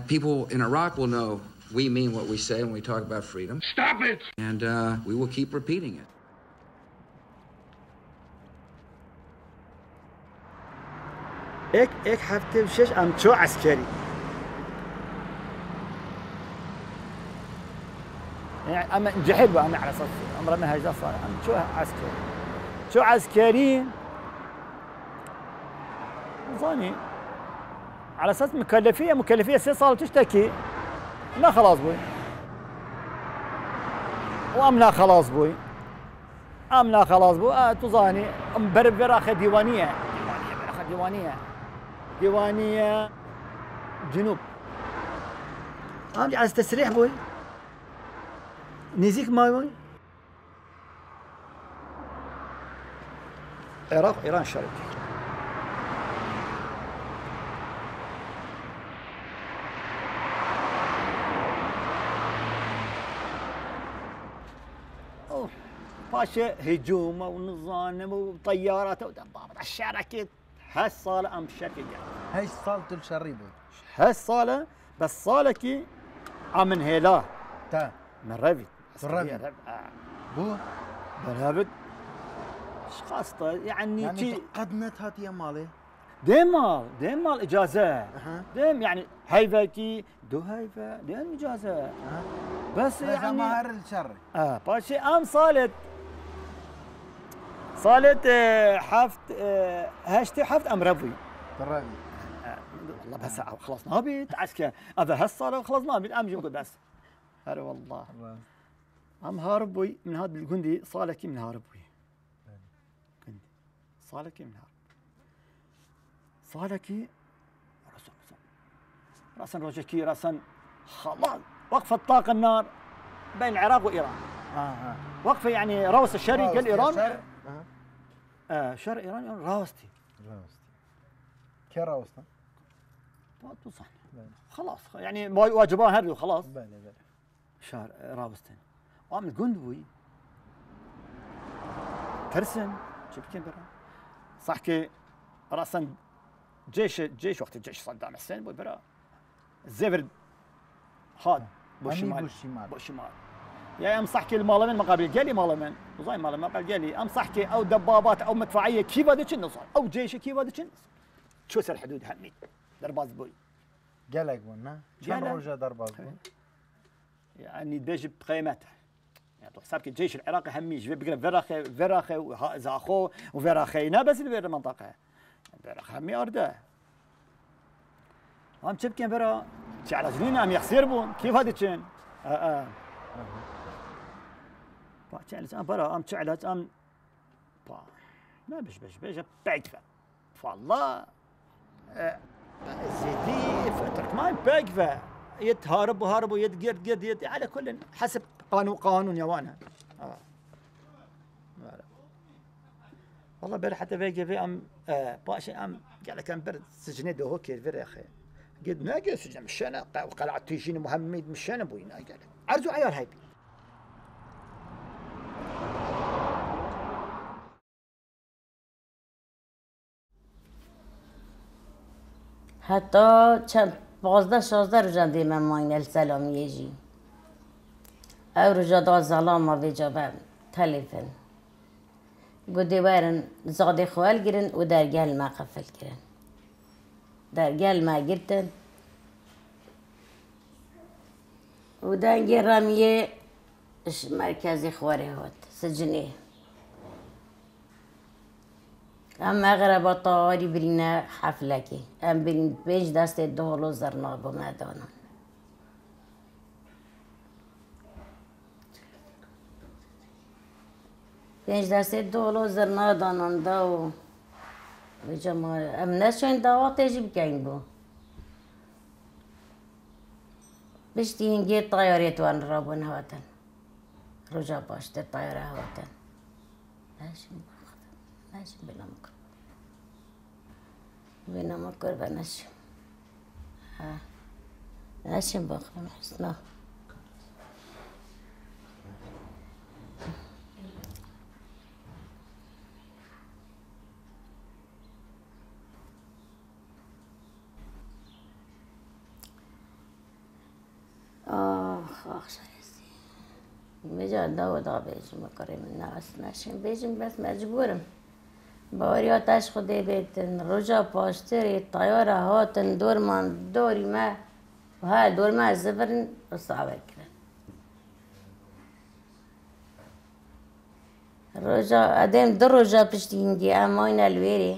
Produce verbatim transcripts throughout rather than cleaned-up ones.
people in Iraq will know we mean what we say when we talk about freedom. Stop it! And uh, we will keep repeating it. اك اك هفته وشش ام شو عسكري يعني اما جحد بقى على اساس امر ما هيدا صار ام شو عسكري شو عسكري ظاني على اساس مكلفيه مكلفيه ست صار تشتكي لا خلاص بوي وام لا خلاص بوي ام لا خلاص بوي آه تظاني ام بربراخه ديوانيه ديوانيه براخه ديوانيه ديوانية جنوب أمي عايز تسريح بوي نيزيك ماي بوي العراق إيران شريك أوه باشا هجوم ونظام وطيارات ودبابات الشركة هالصالة أم شكل هاي صالة الشريبة هالصالة بس صالة كي عمن هيلا تا من رفد من رفد بو برهبد خاصة يعني يعني قدمت هات يا مالي ديم مال ديم مال إجازة أه. ديم يعني هيفا كي دو هيفا ديم إجازة أه. بس يعني مهر الشر اه باشي أم صالت صالت حفت هاشتي حفت ام رفي رفي والله بس خلاص نابت عسكر هذا هالصاله خلاص نابت ام جنقول بس هلا والله ام هاربوي من هذا الجندي صالكي من هاربوي جندي صالكي من هارب صالكي راسا راسا روجكي راسا خلاص وقفت طاق النار بين العراق وايران اه اه وقفه يعني روس الشري قال ايران شر آه شر ايران راوستي راوستي كي راوستا؟ توصل خلاص يعني واجبان هردو خلاص بله بله شهر راوستن وعمل جندوي ترسم شبكين برا صح كي راسا جيش جيش وقت الجيش صدام حسين بوي برا الزفر هاد بو الشمال بو الشمال بو الشمال يا ام صحكي المالمن مقابل جالي مالمن وزاي مالمن مقابل جالي ام صحكي او دبابات او مدفعيه كيف هذا كنا صار او جيش كيف هذا كنا شو سر الحدود همي درباز بوي قالك بونا كان روجا درباز بوي يعني بيجي بقيمته يعني حسابك الجيش العراقي هميش بيقرا فراخي فراخي وزاخو وفراخينا بس اللي بالمنطقه فراخ همي ارده هم تشبكين برا على جنينا ام يخسر بون كيف هذا كان اه اه با چالش ام برا ام چالش ام با ما بش بش بش بيكفى والله زيتي تركمان بيكفى يتهارب وهارب ويتقرد قرد يد على كل حسب قانون قانون يا وانا اه والله بر حتى بيجي في ام آه باشي ام قال كان برد سجني دو هوكي في اخي قد ما قال سجن مشانا وقلعت تيجيني محمد مشانا بوينا قال ارجو عيال هاي حتی چند پانزده شانزده روز دیمم ماین السلامیه جی او روزا دا زلام ما ویجا به تلیفن گودی وارن زاده خوال گیرن و در گل ما قفل گیرن در گل ما گیرتن و دنگی رامیه مرکزی خواره هات سجنه ام اغرب طاری برینه حفله کی ام برین پنج دست دولو زرنا با مدانان پنج دست دولو زرنا دانان داو و جماعه ام نشون داوا تجیب کن بو بشتی هنگی طیاره توان رابون هاتن رجا باشته طیاره هاتن نشون نشون بنا مکر بنا مکر و نشون ها نشون باخم حسنا میجا داو دا بیجم کریم ناس نشیم بیجم بس مجبورم باری آتش خودی بیتن رجا پاشتری طیاره هاتن دور من دوری ما و ها دور ما زبرن رساوه کرد رجا ادم در رجا پشتین دی اماین الویری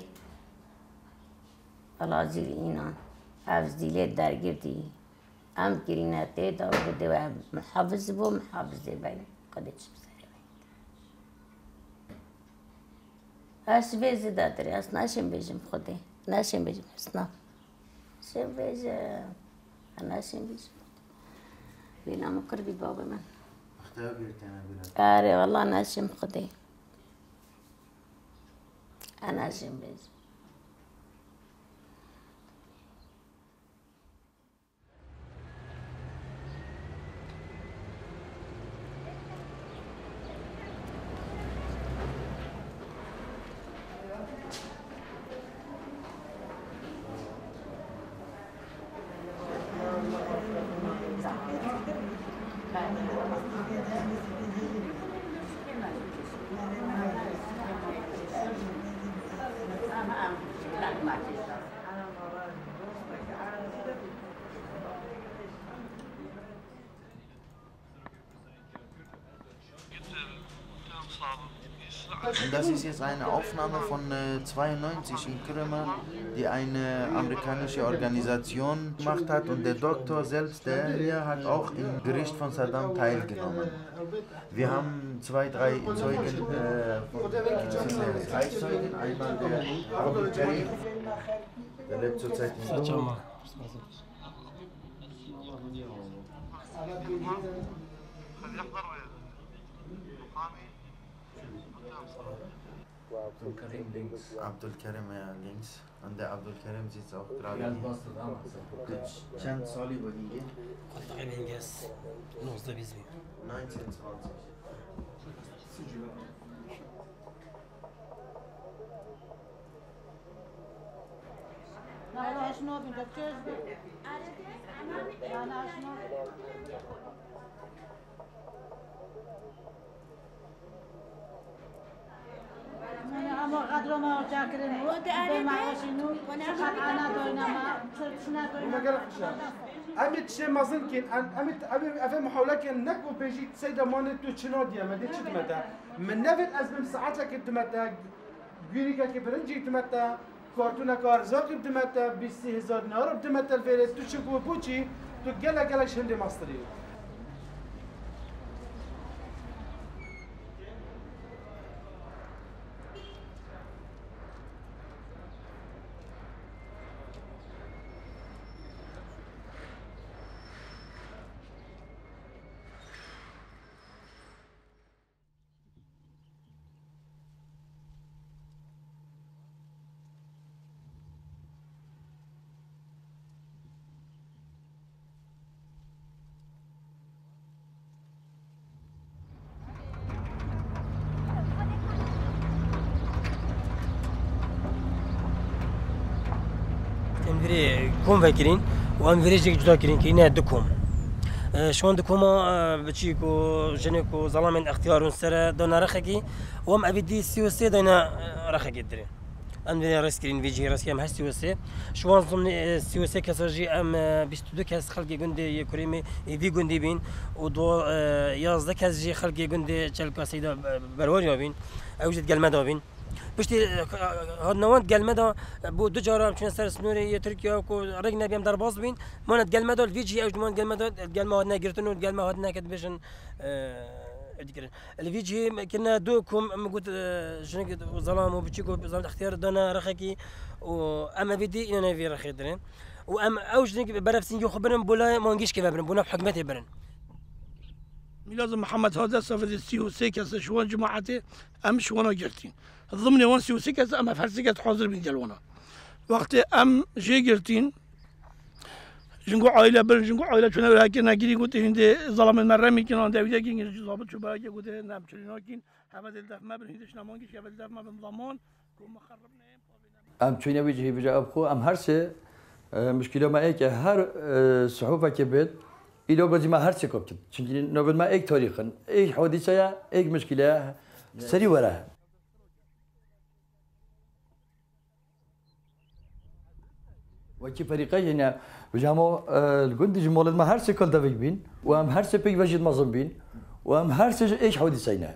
الازیل اینان حفظ دیله درگیردی ام کرینه تیتا و بده و محافظ بو محافظ بین قدش بسری بین اش بیزی دادری اصلا نشیم بیجم خودی نشیم بیجم اصلا نشیم بیجم نشیم بیجم بینام کردی بابا من اختیار بیرتنه بیرتنه آره والله نشیم خودی انا نشیم بیجم Und das ist jetzt eine Aufnahme von äh, zweiundneunzig in Krümmer, die eine amerikanische Organisation gemacht hat und der Doktor selbst, der hier hat auch im Gericht von Saddam teilgenommen. Wir haben zwei, drei Zeugen, äh, von, äh, drei Zeugen, einmal der Abdul Karim, der lebt zurzeit in Dubai. Abdul Karim links. Abdul Karim ja links. Und der Abdul Karim sitzt auch gerade Wie alt hier. warst du damals? Chand Sali war hier? neunzehn, zwanzig. اما قدر ما ارجع کردیم و به معاشینو چقدر انا دوینا ما چنا دوینا ما قال خشام امت شيء ما ظن كين امت ابي افهم محاوله كان نكو بيجي سيدا مانت تو چنا ديا ما دي چتمتا من نفت از من ساعتها كنتمتا غيريكا كبرنجي تمتا كارتونا كارزا كنتمتا بیست هزار نار تمتا الفيرت تو شكو بوچي تو گلا گلا شند ماستري انفري كوم فاكرين وانفري جيك جدا كرين كينا دكوم شلون دكوما بتشيكو جنيكو ظلام اختيار سر دونا رخكي وام ابدي سيوسي دونا رخكي دري انفري راسكرين فيجي راسكي ام هسيوسي شلون ضمن سيوسي كسرجي ام بیست و دو كاس خلقي گندي كريمي في گندي بين ودو يازده كاس جي خلقي گندي چلكا سيدا بروريا بين اوجد قلمدا بين بشتي هاد نوان قلمدا بو دو جارم چون سر سنوري تركيا کو رگ نبيم در باز بين مونت قلمدا الفيجي اوج مان قلمدا قلما هاد نگرتن و قلما هاد نكد بشن ادكر الفيجي كنا دوكم مقول شنو ظلام وبتشيكو ظلام اختيار دنا رخكي واما فيدي انا في رخي درين وام اوج برفسين خبرن بولا مانجيش كيف برن بونا بحكمتي برن ميلاد محمد هذا صفد السيوسي كاس شوان جماعتي ام شوانا جرتين ضمن وان سيوسي كاس ام فرسكت حاضر من جلونا وقت ام جي جرتين جنگو عائله بر جنگو عائله چونه راكي نگيري قلت هند ظلام المرمي كان عند ويدا كين ضابط شو باقي قلت نعم چرينا كين حمد الدف ما بن هندش نمانگش حمد الدف ما بن ضمان كم خربنا ام چونه وجهي بجا ابخو ام هر سه مشكله ما ايه هر صحوفه كبد إلى قد ما هرسي كوبت شنجي نقول ما إيك تاريخا إيك حادثة إيك مشكلة سري وراها وكي فريقي هنا بجامو الجند جمال ما هرسي كل دفق بين وهم هرسي بيك وجد مظلم بين وهم هرسي إيش حادثة هنا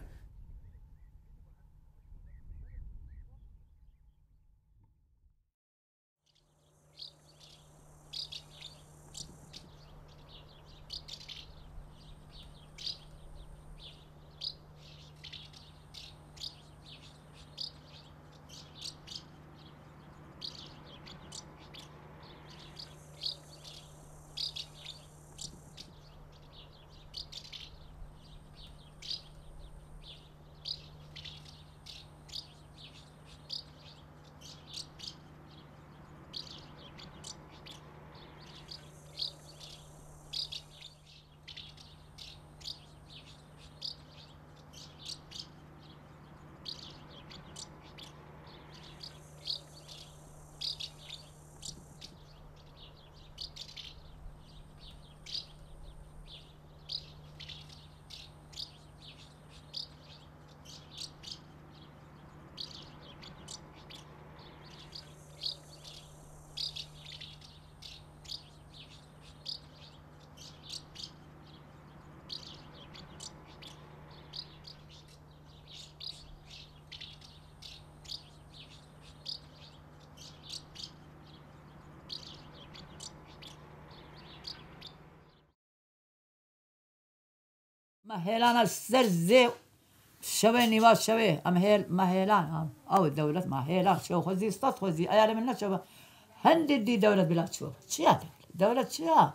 مهيلان السرزي شبه نواز شبه أمهيل مهيلان أو الدولة مهيلان شو خزي استط خزي أيام منا شو هندي دي دولة بلاد شو شيا دولة شيا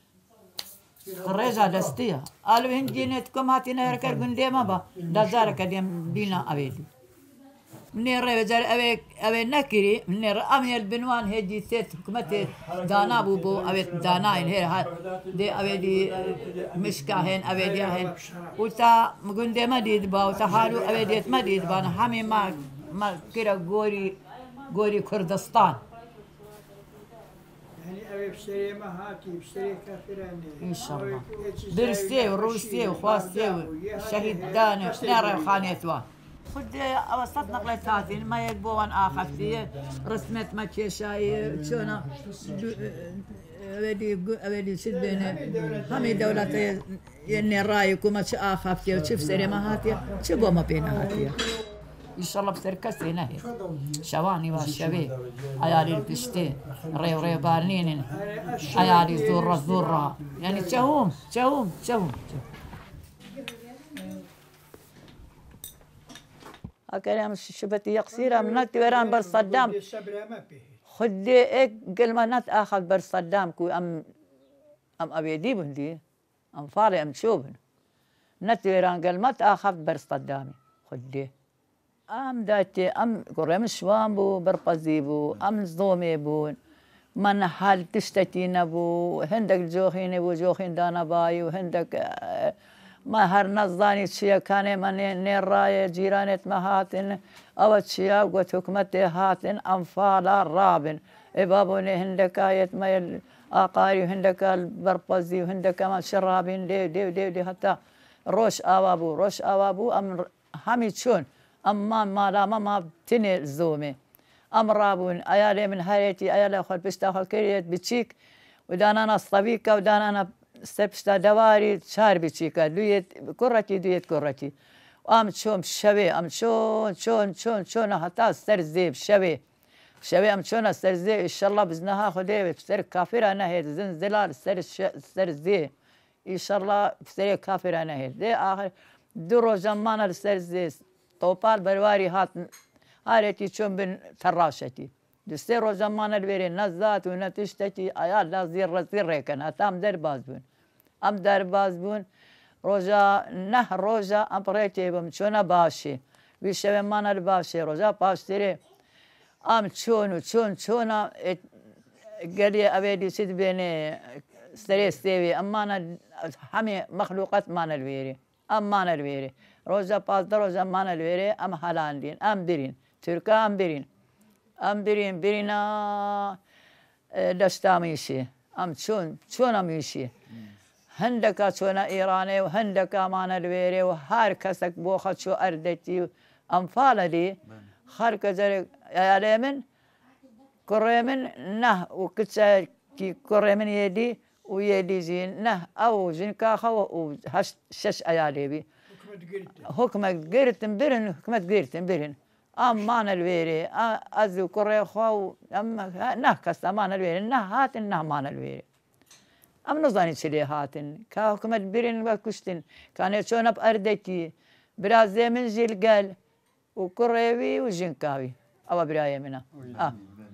خريجة دستية قالوا هندي نتكم هاتينا يركر جندي ما با دزار كديم بينا أبيدي من الرأي بزار أبي أبي نكري من الرأي البنوان هدي ثيت حكومة دانا بوبو أبي دانا إن هي ها دي أبي دي مشكا هن أبي دي هن وتا مقول ما ديد با وتا حالو أبي ديت ما ديد با همي ما ما كرا غوري غوري كردستان يعني أبي بشتري ما هاتي بشتري كافراني إن شاء الله درستي وروستي وخواستي شهيد دانا نرى خانيتوا خد أوسط نقلت هاتين ما يقبون آخر فيه رسمت ما كيشاي شونا أبدي أبدي شد بين همي دولة يعني رأيكم ما شيء آخر فيه وشوف سري ما هاتيه شو ما بينها هاتيه إن شاء الله بسركس هنا هي شواني والشبي عيالي البشتي ري ري بارنين عيالي زورة زورة يعني تشوم تشوم تشوم أكلام شبتي قصيرة من تيران بر صدام خدي إيه قل ما نت أخذ بر صدام كو أم أم أبيدي بندي أم فاري أم شوبن نت تيران قل ما تأخذ بر صدامي خدي أم داتي أم قريم شوام بو برقزي بو أم زومي بو من حال تشتتين بو هندك جوخين بو جوخين دانا باي وهندك ما هر نظاني شيء كان من نراي جيرانت مهاتن أو شيء قلت حكمته هاتن أنفال رابن إبابوني هندك آية ما أقاري هندك البربزي وهندك ما شرابين دي دي دي, دي حتى روش أوابو روش أوابو أم همي شون أما ما لا ما ما تني زومي أم رابون أيالي من هايتي أيالي أخذ بشتاخل كريت بتشيك ودانا أنا صبيكة ودانا أنا سبشتا دواري شهر بتشيكا دويت كرتي دويت كرتي أم شون شبي أم شون شون شون شون حتى سرزيب شبي شبي أم شون سرزيب إن شاء الله بزنها خدي بسر كافر أنا هيد زنزلال سر سرزي إن شاء الله بسر كافر أنا هيد ده آخر درو زمان السرزي طوبال برواري هات هارتي شون بن تراشتي دستيرو زمان البيري نزات ونتشتتي أيال لا زير زير ريكن هتام درباز بون أم درباز بون روجا نه روجا أم بريتي بم شونا باشي بيشوي مانا الباشي روجا باشتري أم شون شون شونا قالي أبيدي سيد بيني سري سيوي أما أنا همي مخلوقات مانا البيري أم مانا البيري روجا باز دروجا مانا البيري أم هلاندين أم درين تركا أم درين أم برين برينا دشتا ميشي أم شون شون ميشي هندكا شونا إيراني وهندكا مانا الويري وهار كسك بوخت شو أردتي أنفال دي خارك زرق يا ليمن كريمن نه وكتشا كي كريمن يدي ويدي زين نه أو زين كاخا وهش شش أيالي بي حكمة قرتن برن حكمة قرتن برن أم مانا الويري أزو كري خو أم نه كستا مانا الويري نه هاتن نه مانا الويري أم نظاني شلي هاتن كحكمة برن وكشتن كانت شونا بأردتي برازي من جيل قال وكريوي وجنكاوي أو براية منا آه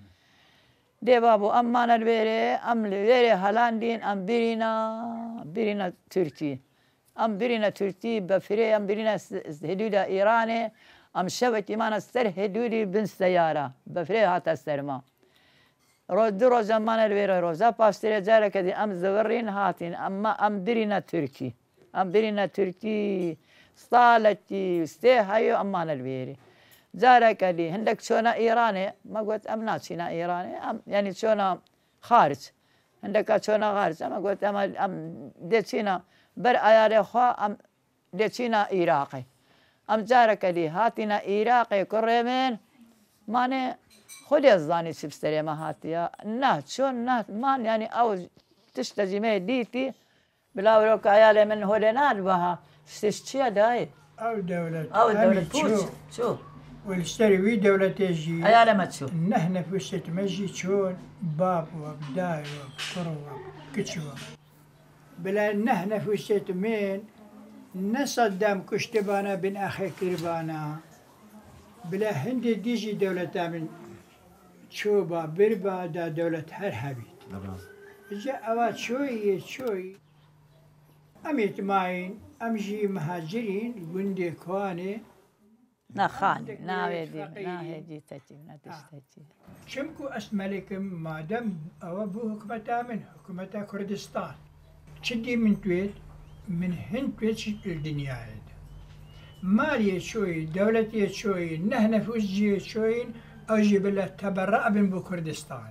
دي بابو أم مانا الويري أم الويري هلاندين أم برينا برينا تركي أم برينا تركي بفري أم برينا هدودا إيراني أم شوتي مانا سر هدودي بن سيارة بفري هاتا سرما رود روزا مانا الويري روزا باستري جارك دي أم زغرين هاتين أما أم برينا تركي أم برينا تركي صالتي ستيهايو أم مانا الويري جارك دي هندك شونا إيراني ما قلت أم ناتشينا إيراني أم يعني شونا خارج هندك شونا خارج أما قلت أم أم ديتشينا بر أياري خوا أم ديتشينا إيراقي أم جارك دي هاتينا إيراقي كريمين ماني خلي الظاني سبستري ما هاتيا نه شون نه مان يعني أو تشتجي مي ديتي بلا وروك أيالي من هولناد بها استشتيا داي أو دولة أو دولة بوش شو والاشتري وي دولة تجي أيالي ما تشوف نحن في وسط مجي شون باب وبداي وبكرو وبكتشو بلا نحن في وسط مين نصدم كشتبانا بن أخي كربانا بلا هندي ديجي دولة من شوبا بربا دا دولة هرحبيت جاء أوات شوي شوي أميت ماين أمجي مهاجرين الجندي كواني نا خان نا هدي نا هدي تجي نا تشتجي شمكو أسملكم مادام أو بو حكمتا من حكمتا كردستان شدي من تويت من هند تويت الدنيا هيدا مالية شوي دولتي شوي نحن فوزي شوي أجي بلا تبرأ من بو كردستان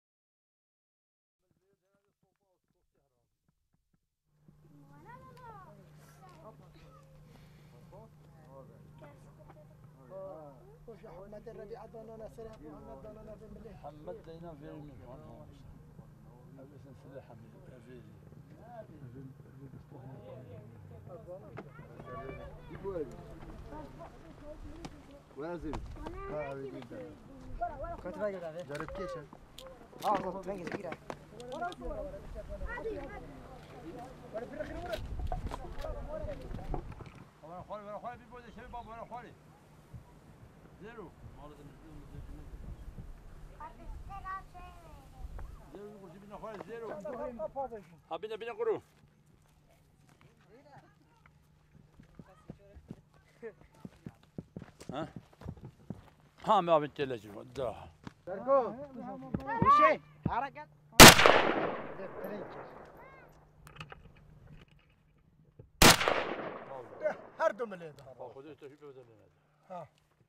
محمد الربيع دوننا سلاح محمد دوننا في المليح محمد دينا في المليح أبس نسلح وازل كنت راجل عليه جرب كيشة اه هو بنجي كده ولا في الاخير ولا وانا خالي وانا خالي بيبو ده شباب وانا خالي زيرو زيرو يقول جبنا خالي زيرو ها بينا بينا قرو ها ها ما بنت لجي وداها دركو وشي حركة هردم اللي هذا خذوا تشوف بدل ها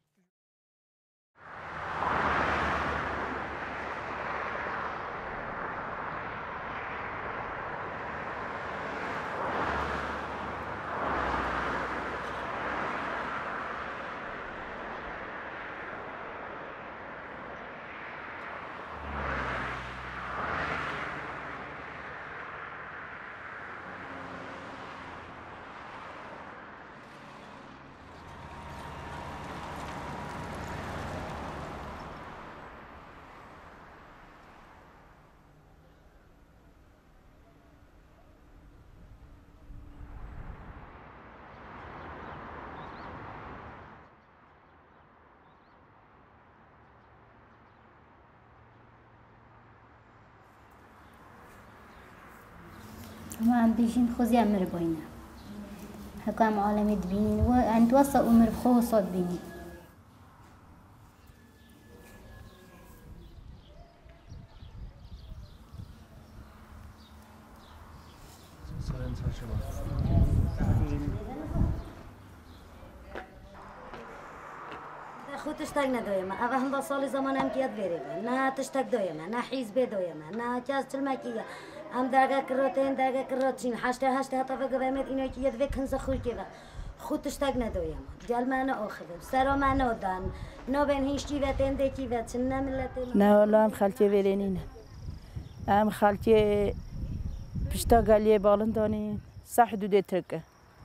ما عم بيجين خوزي عمر بوينا حكام عالمي دبينين وعند وصل أمر بخو صوت بيني خود تشتاق ندویم اوه هم با سال زمان هم کیاد بره نه تشتاق دویم نه حزب دویم نه کاس تلمکیه ام درگه کروتین درگه کروتین هشته هشته حتی وگویمت اینو که یاد وکنز خوی که خود تشتاق ندویم جل من آخرم سر من آدن نه بین هیچ چیوت انده چیوت نه ملت نه والله ام خالتي ولينينا ام خالتي بشتا قاليه بالنداني صح حدود تركه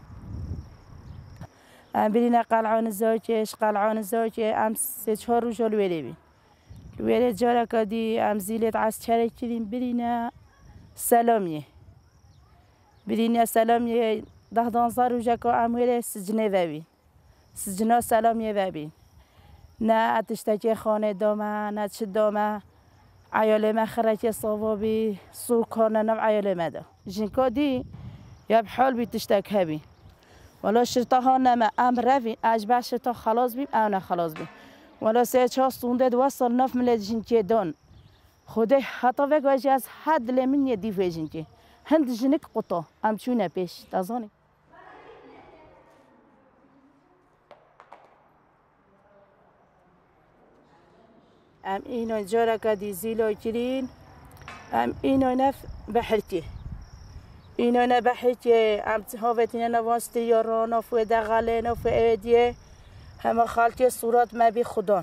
ام برينا قلعان الزوجش قلعان الزوج ام سه چهار روز الولی بین الولی جارا کدی ام زیلت عسکری کردیم برينا سلامیه برينا سلامیه ده دانزار روز که ام ولی سجنه وبین سجنا سلامیه وبین نه اتشتکی خانه دامه نه چه دامه عیال ما خرکی صوابی سوکانه نم عیال ما دا جنکادی یا بحال بی تشتک هبی ولی شرطه ها نم ام روی اجبه شرطه خلاص بیم او نه خلاص بیم ولی سه چهار سونده دو سال نف ملت جنکی دان خوده حتی وقتی از حد لمن یه دیو جنکی هند جنک قطع ام چونه پیش تازانی ام اینو جارا کدی زیلو کرین ام اینو نف بحرتی اینو نه بحرتی ام هاوتینه نواستی یاران و دغله و فعدیه همه خالتی صورت ما بی خدا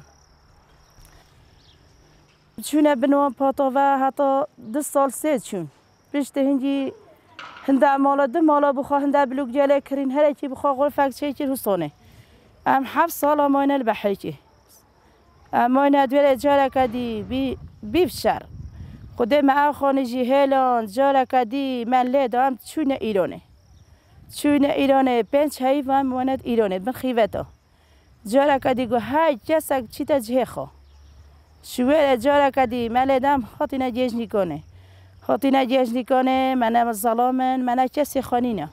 چونه بنوان پاتا و حتی دو سال سه چون پشت هنگی هنده مالا دو مالا بخواه هنده بلوک جاله کرین هر کی بخواه غرفک چه چی حسانه ام هفت سال اماینه البحرتی اما ندویل جارا کدی بی بیفشر خودم ما خانجی هلان جارا کدی من لیدام چون ایرانه چون ایرانه پنج حیوان ماند ایرانه من خیوتا جارا کدی گو های جسک چی تا جه خو شویر جارا کدی من لیدام خاطی نجیج نیکنه خاطی نجیج نیکنه منم ظلامن من کسی خانینه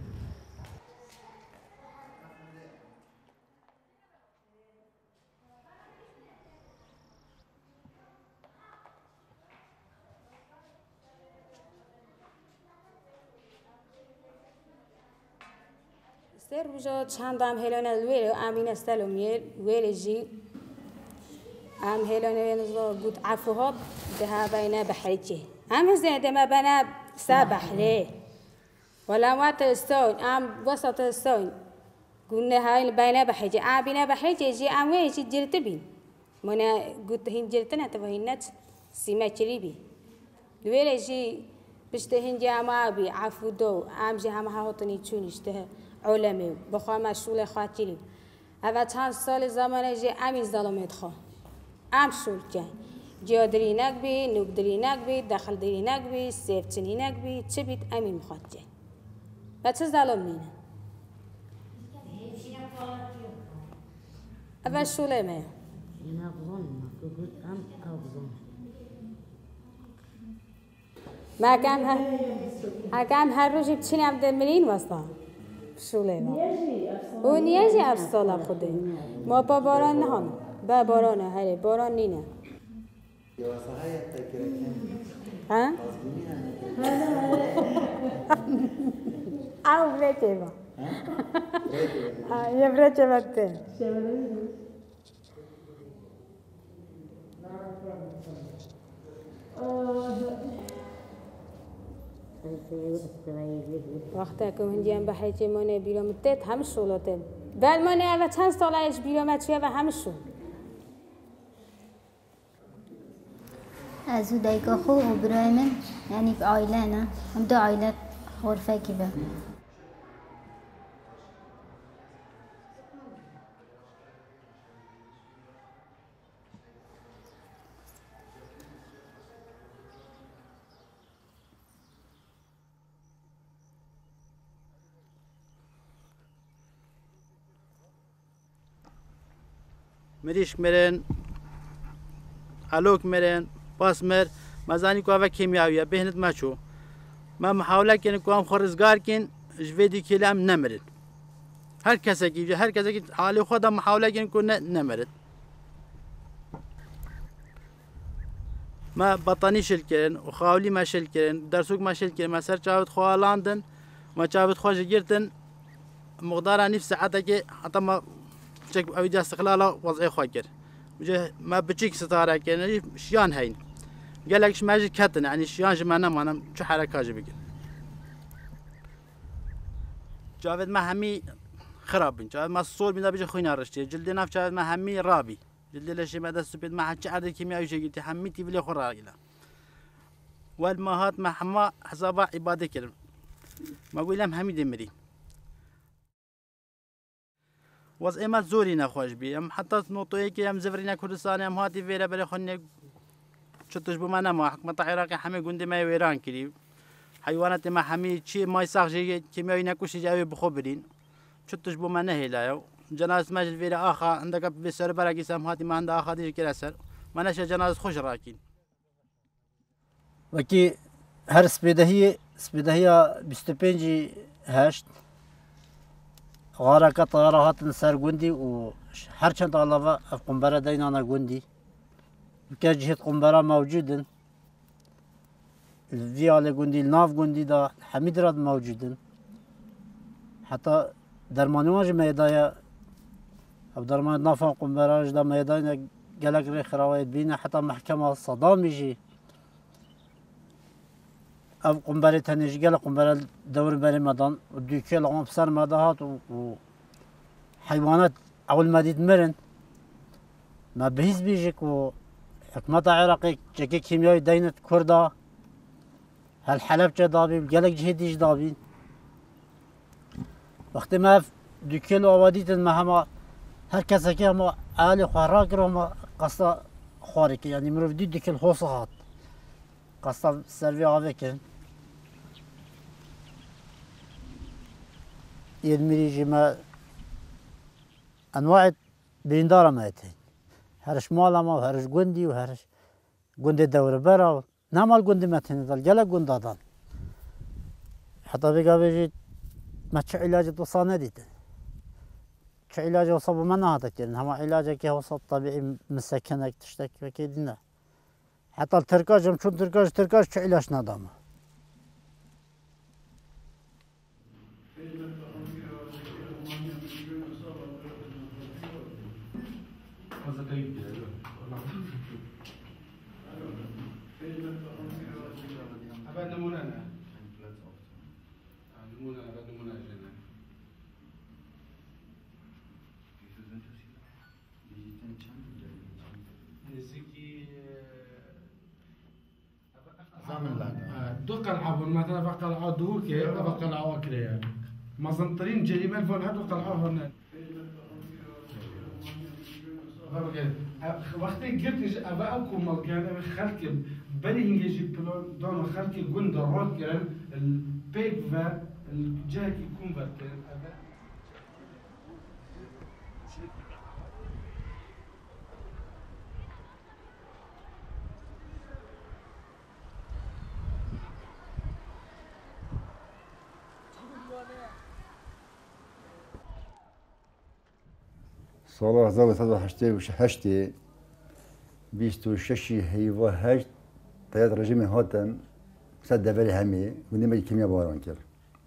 سر روزا چند هم هلان الویل امین استلومیل ویلجی ام هلان ونزا بود عفوها ده بین بحریچه ام زين ده ما بنا سبح ليه ولا ما تستوي ام وسط تستوي قلنا هاي بين بحريچه ام بين بحريچه جي ام وين شي جرتبين منا قلت هين جرتنا تبهينات سيما چريبي دويل جي بشتهين جي اما بي عفو دو ام جي هم هاوتني چونيشته علمي بخوا مشغول خاطري اول چند سال زمان جي امي ظلمت خو ام شول جاي جادري نقبي نقدري نقبي دخل دري نقبي سيفتني نقبي تبيت امي مخاط جاي بس ظلم مينا اول شوله ما ما كان ها كان هالروج بتشيني عبد الملين وصلا شوله ما ونيجي أفصل خدي ما بباران نهان بباران هاي باران نينا ها أو بريتة ها يا بريتة بتة وقتی که هندیان به حیث منی بیرون متت هم شولته بعد منی اول چند سال ایش بیرون متشیه و هم شول از دایک خو و برای من یعنی في عائله نه هم دو عائلات غرفه کی به مریش مرن علوک مرن باس مر مزانی کو اوه کیمیاویه بهنت مچو ما محاوله کنیم که هم خورزگار کن جویدی کلام نمرد هر کسی کی هر کسی کی حال خودم محاوله کنیم که نمرد ما بطنی شل کردن و خاولی ما شل کردن درسوک ما شل کردن ما سر چاوت خوالاندن ما چاوت خوش گرتن مقدار نفس ساعته که حتی ما چک اویدی استقلالا وضعی خواه کرد وجه ما بچیک ستاره کنه شیان هین قالكش ماجي كاتن يعني شيان جمانا مانا شو حركة جبيك جاود ما همي خراب جاود ما الصور من بيجي خوينا رشتي جلدي ناف جاود ما همي رابي جلدي لشي ما دست بيد ما حد عرض كيميائي جي قلت همي تبلي خراجله والمهات ما حما حسابا عبادة كرم ما أقول لهم همي دمري وز إما زوري نخوش بي أم حتى نوطوي كي أم زفرينا كردستان أم هاتي فيرا بري خوني شتوش بما نما حكمة العراقي حمي قندي ما ويران كري حيوانات ما حمي شيء ما يساق شيء كيميائي نكوش جاوي بخبرين شتوش بما نهي لا جناز ماجل فيرا آخا عندك بسر براكي سام هاتي ما عند آخا ديش كلا سر ما نشا جناز خوش راكين وكي هر سبيدهي سبيدهي بستبنجي هشت غارة كطيارة هاتن سر قندي وهر چند علاوة اف قنبرة دينانا قندي كجهة قنبرة موجودن الفيالة قندي الناف قندي دا حميد راد موجودن حتى درمانواج ميدايا او درمان نافا قنبرة دا ميدايا قلق ري خراويت بينا حتى محكمة صدام يجي او قنبله تنجي قال قنبله دور بري مدان وديكيل عم بسر مداهات وحيوانات اول ما تمرن ما بهيز بيجيك وحكمة عراقي جاكي كيميائي دينة كردا هالحلب جا دابين قالك جهديش دابين وقت ما ديكيل وواديت المهما هر كسا كي هما آلي خواراك هما قصة خوارك يعني مروف دي ديكيل خوصهات قصة سروي عاوكن يدمريجي ما أنواع بيندارة ماتين هرش مالا ما وهرش قندي وهرش قندي دور برا نعمل قندي ماتين دال جلا قند دادان حتى بيقا بيجي ما تش علاج توصانا ديتن تش علاج وصابو ما نهاتا كيرن هما علاجك وصاب طبيعي مسكنك تشتك وكيدنا حتى التركاج هم شون تركاج تركاج تش علاج نادامه دو قلعة مثلا بقلعة دوكي بقلعة وكريا مزنطرين جريمة فون هادو قلعة هنا وقتی گرتش ابا اكو ملقانا خلق بني هنجي بلون دون خلق جند رود كرن البيك و الجاكي كونفرت كرن ابا سال هزار و سیصد و هشتاد و بیست و شش هیوا هشت تایید رژیم هاتن صد دوری همه و نیمه کیمیا باران کرد.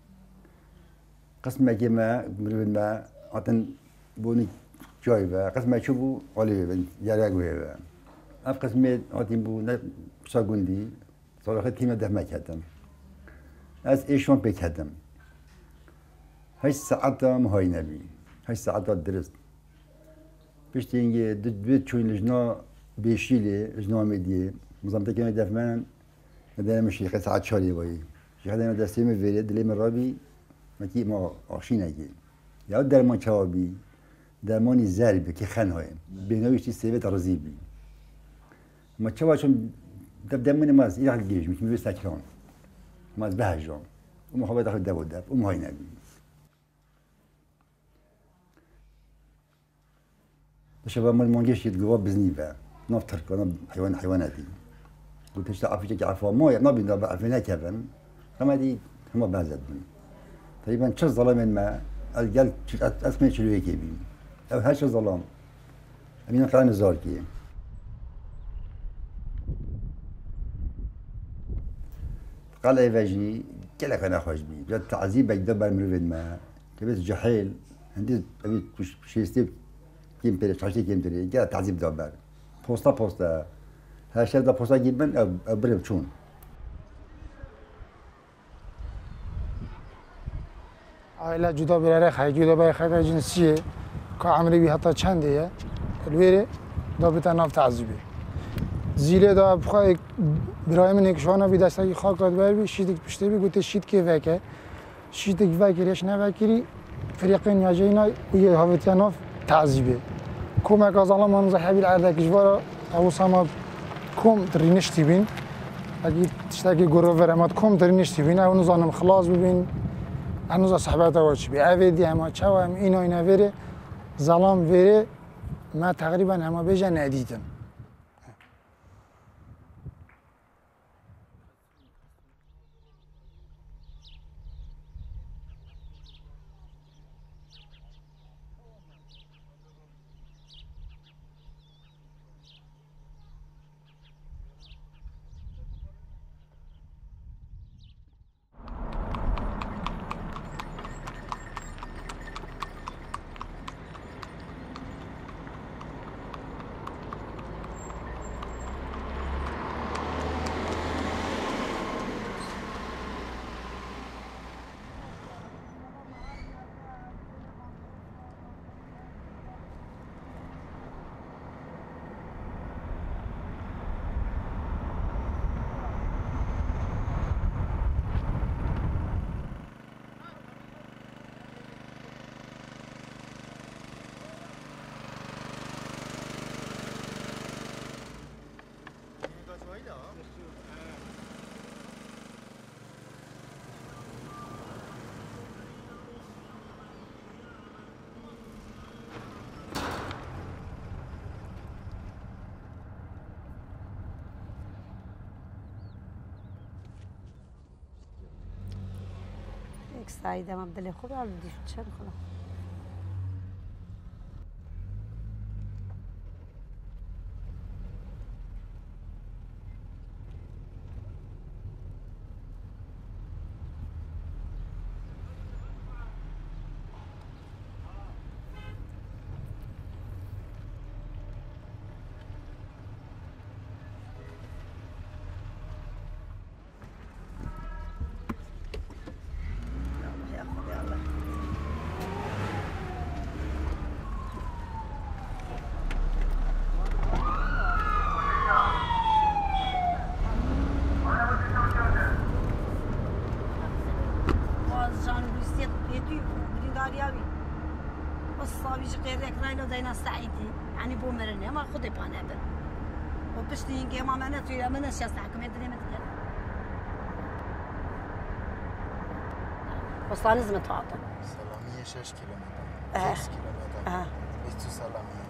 قسم که ما مروید ما آتن بونی جای و قسم چو بو عالی و یاری گویه و اف قسم آتن بو نه ساگوندی سال خد کیمیا دفع کردم. از ایشون پیک کردم. هشت ساعت مهای نبی. هشت ساعت درست. پشت اینکه دو دوت چون لجنا بیشیله لجنا میدیه مزامته که میدفمن ندارم شیخ ساعت شاری بایی شیخ دارم دستی می‌ویرد دلی مرابی مکی ما آشین نگی یا درمان چوابی درمانی زربی که خن هایم بینایش تی سیبت رزی بی ما چوا چون دب دمون ماز ایران گیج می‌کنی می‌ویست اکران ماز بهجام و محبت آخر دو دب و مهای نبی شباب مال مانجيش يتقوا بزنيبة نفتر كنا حيوان حيواناتي قلت ايش تعرف ايش عارفه ما ما بينا بعرفنا كيفن كما دي هم بعزد من تقريبا شو ظلام ما الجل اسمه شلو هيك بي او هاش ظلام امين طلع نزار كي قال اي فاجي كلا كان خوش بي جات تعذيب يدبر من ما كبت جحيل عندي ابي شي ستيب كيم بيري شاشي كيم تري جا تعذيب دابر بوستا بوستا هالشيء ده بوستا جيبن أبرم شون عائلة جدا برای خواهی جدا برای خواهی جنسیه که عمری بی حتی چندیه الویره دا بتا ناف تعذیبه زیله دا بخواه برای من اکشوانا بی دسته خاک داد بر بی شیدک پشته بی گوته شید که وکه شیدک وکریش نوکری فريقين يجينا ويا هافتيا ناف تعذيبه كوم اكاز الله من زحبي العاده كجوارا او سما كوم ترينشتي بين اكيد تشتاقي غروفر اما كوم ترينشتي بين او نظام خلاص ببين انو صحباته واش بي افيدي اما تشاو ام اينا اينا فيري ظلام فيري ما تقريبا اما بيجا ناديتن سعيدة ما بدي خوب على بدي شو خلاص دينا سعيدي يعني بو مرني ما خذي بانابل وبشتي ما انا في ما انا شاسعكم يدري ما تقدر وصار لازم تعاطى سلامية شش كيلومتر ستة كيلومتر اه بيتو سلامية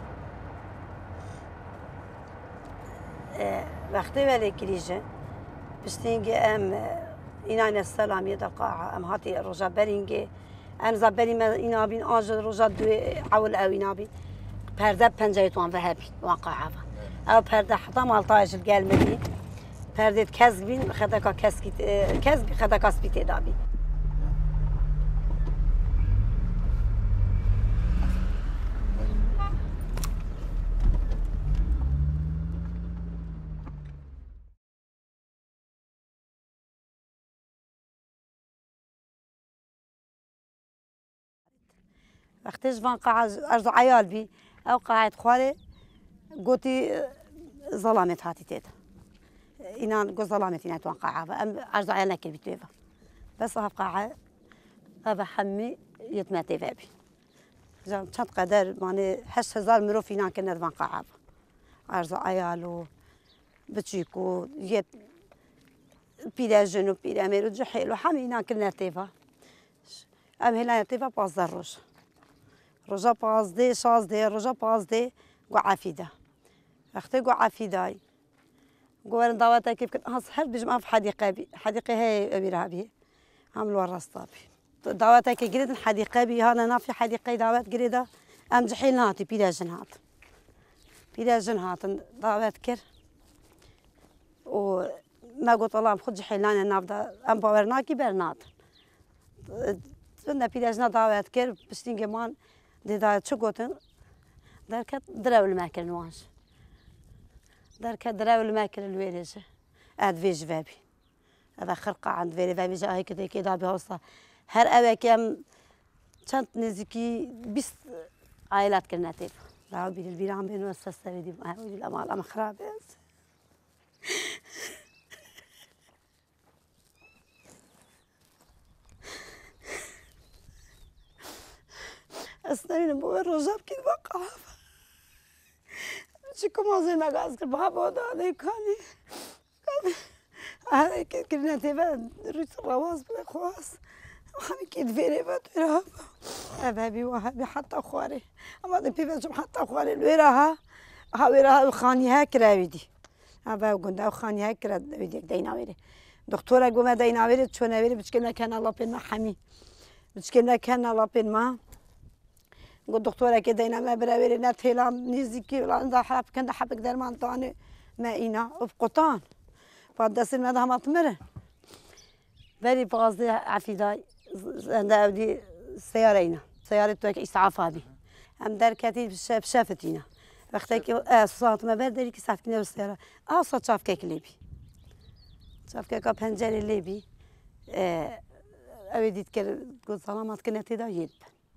اه وقتی ولی کلیجه بشتینگی ام اینان السلامية دقاعة ام هاتي رجا برینگی ام زبری ما اینا بین آج رجا دو عول او اینا بین پرده پنجره توان ذهبی واقعا او پرده حتا مالتاج القلمدي پرده کز بین خداکا کز کز خداکا سپیت دابی وقتش فان قاعة أرجع عيال بي أو قاعد خوالي قوتي ظلامت هاتي تيتا إنان قو ظلامت إنان توان قاعة أم أرجع عيال نكل بتويفا بس هاف قاعة أبا حمي يتماتي فابي جام شاد قدر ماني هش هزار مروف إنان كنا فان قاعة أرجع عيالو بتشيكو يت بيراجن وبيرامير وجحيل وحمي إنان كنا تيفا أم هلا تيفا بازار روش رجا پازده شازده رجا پازده گو عفیده وقتی گو عفیدای گوارن دعوته كيف كنت هاس هر بيجمع في حديقة بي حديقة هي أبيرها بي عملوا الرصة بي دعوته كي جريد الحديقة بي هذا نافي حديقة دعوات جريدة أم جحيل هاتي بيدا جنهات بيدا جنهات دعوات كر وما قلت الله خد جحيل لنا نافدا أم باورناكي برنات تنا بيدا جنهات دعوات كر بستين جمان دعوات شو قلتن دركت دراول الماكل نواش دركت دراول الماكل الويلجة أد فيج فابي هذا خرقة عند فيري فابي جا هيك كده كده بهوصة هر أبا كم كانت نزكي بس عائلات كنا تيف لا بين البير عم بينو السستة دي ما هو دي الأمال أم خراب بس أستنين بوين رجاب كده بقى شكو ما زين ما قاعد كل بابا ده هذا كاني هذا كنا تبى ريت الرواز بالخواص وحمي كيد فيري بتراب أبابي وهابي حتى أخواري أما ده بيفجم حتى أخواري الوراها هاوراها الخاني هكرا ودي أبا وقند أخاني هكرا ودي دينا ويري دكتورة قوما دينا ويري تشونا ويري بتشكلنا كان الله بين ما حمي بتشكلنا كان الله بين ما قلت دكتورة كده هنا ما براويري نتهلا نيزكي ولا عندها حرب كندا حبك درمان طاني ما إينا وبقطان فدس المدى هم أطمره بري بغازي عفيداي عندها أودي سيارينا سيارة توك إسعاف هذه هم در كاتي بشافتينا وقتك آه صوت ما بعد دري كسافتينا بالسيارة آه صوت شاف كيك ليبي شاف كيك بهنجر الليبي آه أودي تكر قلت سلامات كنا تدا يد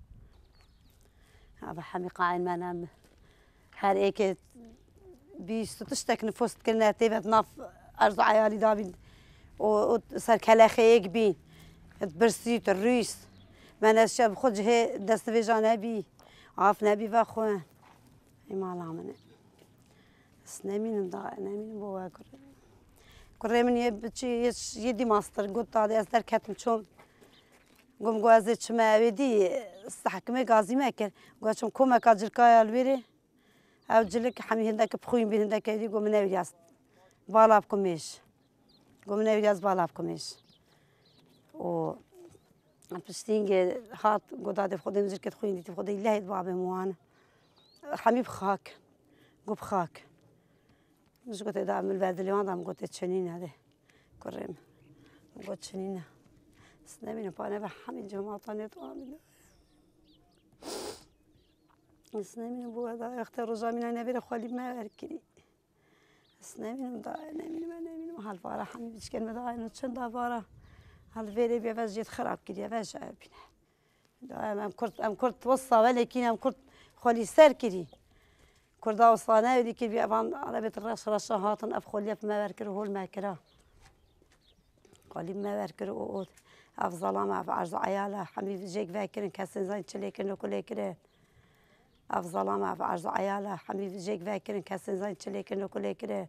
هذا حمي قاعد ما نام هر إيك بيست تشتك نفوست كنا تبت ناف أرض عيالي دابين وصار كلاخيك بين برسيت الرئيس ما نشاب خد هي دست في جانبي عاف نبي واخوان ما لامنه سنامين ضاع نامين بوا كر كر من يبتشي يدي ماستر قلت هذا أصدر كاتم شوم قم جوازت شما ودي استحكمه غازي ما كر قاشم كوما كاجر كايا الويري أو جلك حمي هندك بخوين بين هندك يدي قم نبي بالا بكمش قم نبي بالا بكمش و بستينج هات قداد بخدي مزر كت خوين دي بخدي الله يتبع بموانا حمي بخاك قب خاك مش قلت دا من البلد اللي ما دام قلت تشنين هذا كريم قلت تشنين سنامين بانا بحمي جماعة طاني طوامي سنامين بو هذا يختار رجامين أنا بير خالي ما أركني سنامين دا نامين ما نامين ما هالفارا حمي بتشكل مدعي نتشن دا فارا هالفيري بيفاز جيت خراب كده فاش أبينا دا أم كرت أم كرت وصى ولكن أم كرت خالي سر كده كردا وصانا ودي كده بيفان على بيت الرأس رشاهات أب خالي ما بركر هو الماكرة خالي ما بركر وقود أفضل ما بعرض عياله حمي جيك فاكرين كاسن زين تشليكن وكل كده أفضل ما بعرض عياله حمي جيك فاكرين كاسن زين تشليكن وكل كده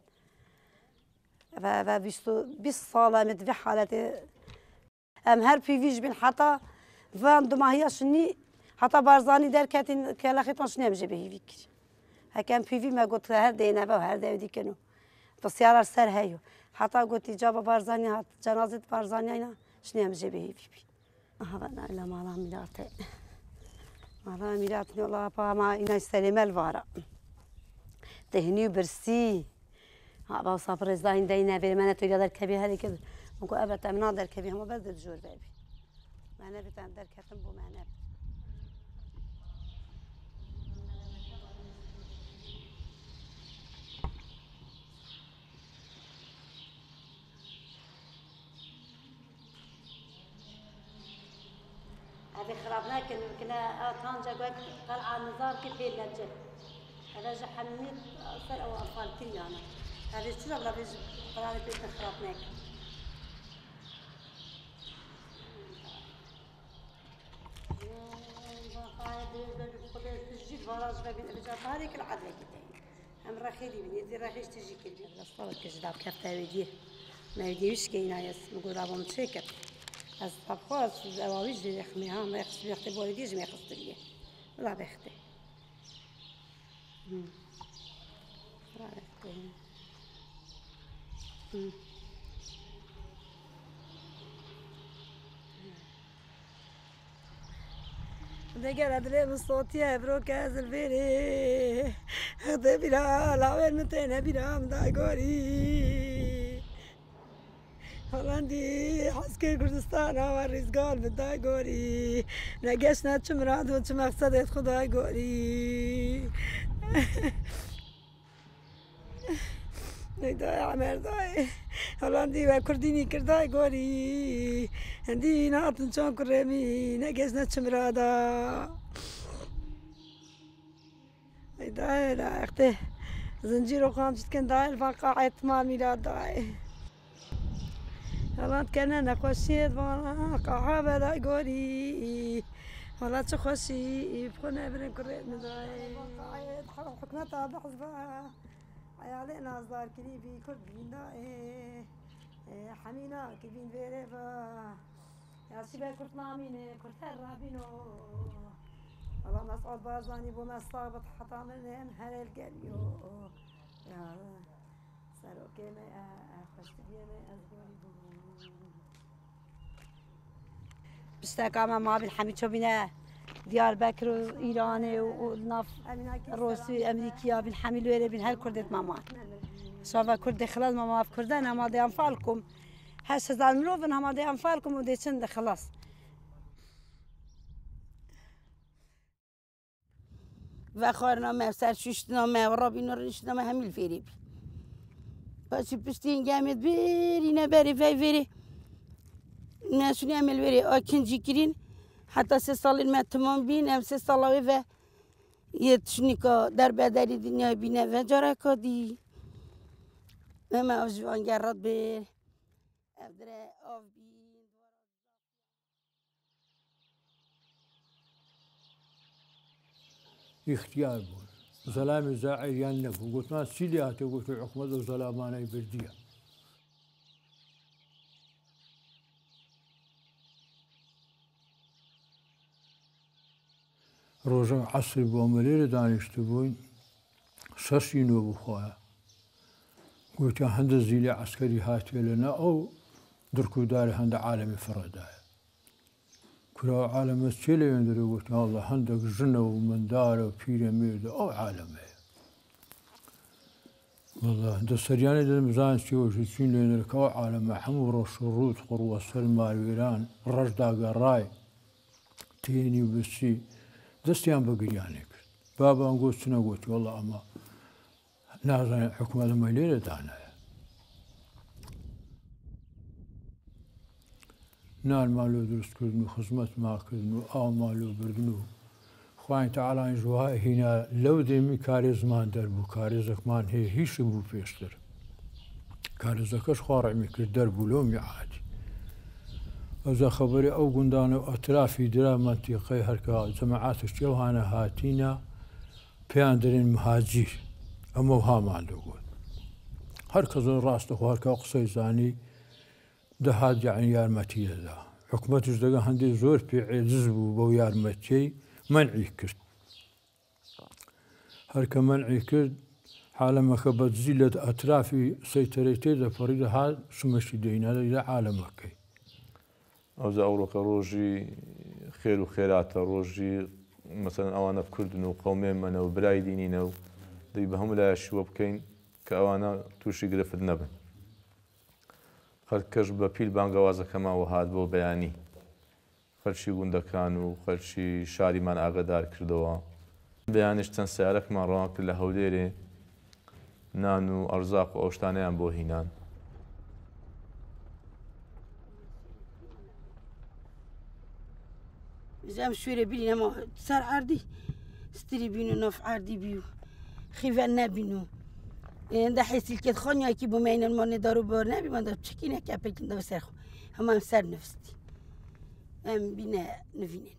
فبيستو بالصالة متفي حالتي أم هر بيفيج بين حتى فان دو ما هي شني حتى بارزاني در كاتين كلا خيطان شني بجي به فيك هكان بيفي ما قلت هر دينا با هر داودي كنو بسيارة سر هيو حتى قلت جابا بارزاني هات جنازة بارزاني هنا شنو بجي به فيك هذا أنا إلا ما لا ميلاتي ما لا ميلاتني والله با ما إنا يستلم الفارا تهني برسي هذا وصفر الزاين دينا في المنى تقدر در كبي هذه كذا ممكن أبدا من در كبي هم بس الجور بابي ما أنا بتعم در كتم بو ما أنا هذه خرابنا كنا كنا طنجة قد طلع نزار كيف هي الجل هذا جا حميد صار أو أطفال كلي أنا هذه شو بلا بيج بلا بيج خرابناك تجي فراج بين الرجال هذيك العدل كده هم رخيلي بني دي رخيش تجي كده الأصفار كجدا بكفته وديه ما يديوش كينا يس نقول أبغى متشكر از طبخات زواویج دی رخمی ها ما يخص بيختي بوالديش ما يخص ليه ولا بيختي لا بيختي دقر أدري بالصوت يا بروك هذا الفيري هذا بلا لا وين متين بلا مداقوري هولندي حسكي كردستان هوا رزقال بداي قولي نقشنا تشمراد وتشمقصد خداي قولي دای عمر دای هلندی و کردینی کردای گوری هندی ناتن چون کرمی نگز نچمرادا دای لا اخته زنجير وخامس كان داي الفقاعة مال ميلاد داي هلند كان انا خوشيت وانا قاعة داي قولي ولا تخشي بخنا بن كريت داي فقاعة حكمتها بحزبها عيالنا صدار كلي في كرد بين داي حمينا كبين فيريفا يا سيبا كرت مامينه كرت الرابينو والله مسعود بازاني بوما صابت حتى من هل القليو يا ساروكي ما خشت بينا أزغوري بو بستاكا ما بالحميد شو بنا ديار بكر وإيراني والنف روسي أمريكيا بالحميد ويري بين هالكردة ماما شافا كرد خلاص ماما في كردنا ما دي أنفالكم هسه زالمروفن هم دي أنفالكم ودي شند خلاص و خارنامه سر ششنامه و رابین و رشنامه همیل فیری بی باشه پشتین گمید بری نبری فی فیری نشونی عمل بری آکنجی کرین حتی سه سال ما تمام بین ام سه ساله و یه تشنی که در بدری دنیا بینه و جاره کدی اما آجوان گرد بر افدره آف بین اختیار بود زلام زاعریان نبود گفت من سیلیات گفت حکومت و زلامانه بردیه روزا عصر بوملیر دانشته بود سرسی نو بخواه گفت هند زیل عسکری هاتی لنا او درکودار هند عالم فردا كرا عالم السيلة يندري قلت الله عندك جنة ومندار وبيراميد أو عالمه والله ده سرياني ده مزان سيو جسين لين الكو عالم حمر الشروط قروة سلمى ويران رجدا قراي تيني بسي دستيان بقريانك بابا نقول سنة قلت والله أما نازل حكومة الميلية دانا نال مالو درست کردنو خدمت ما کردنو آو مالو بردنو خواه تعالی انجوها هینا لو دیمی کاری زمان در بو کاری زکمان هی هیش بو پیشتر کاری زکش خوارع میکرد در بو لوم عادی از خبری او گندانو اطرافی درا منطقه هرکا جماعاتش جوهانا هاتینا پیاندرین مهاجر اما هامان دو گود هر کزن راست خو هرکا قصه زانی ده هاد يعني يارمتي ذا حكومتش دقا هندي زور في عزز بو يارمتي منعي كرت هركا منعي كرت حالما كبت زيلة أطرافي سيطريتي ذا فريدة هاد سمشي دين هذا إذا عالمكي أوزا أوروك روجي خير وخيرات روجي مثلا أوانا في كردن وقومين من وبراي دينينا دي بهم لا شواب كين كأوانا توشي قرفت نبن خەڵکەش بە پیل بانگەوازەکەماوە هات بۆ بەیانی خەڵکی گوندەکان و خەڵکی شاریمان ئاگادار کردەوە بەیانیش چەند سیارەکمان ڕەوان کرد لە هەولێرێ نان و ئەرزاق و ئەو شتانەیان بۆ هینان جام شوێرە بینەمەوە سەر عاردی ستری بین و نۆف عاردی بی و خیڤەن نەبین و ده حيث الكيد خونيا كي بمين الموني دارو برنامج ما دار تشكينا كابيكين ده بسرخو هم مسار نفستي ام بينا نفينين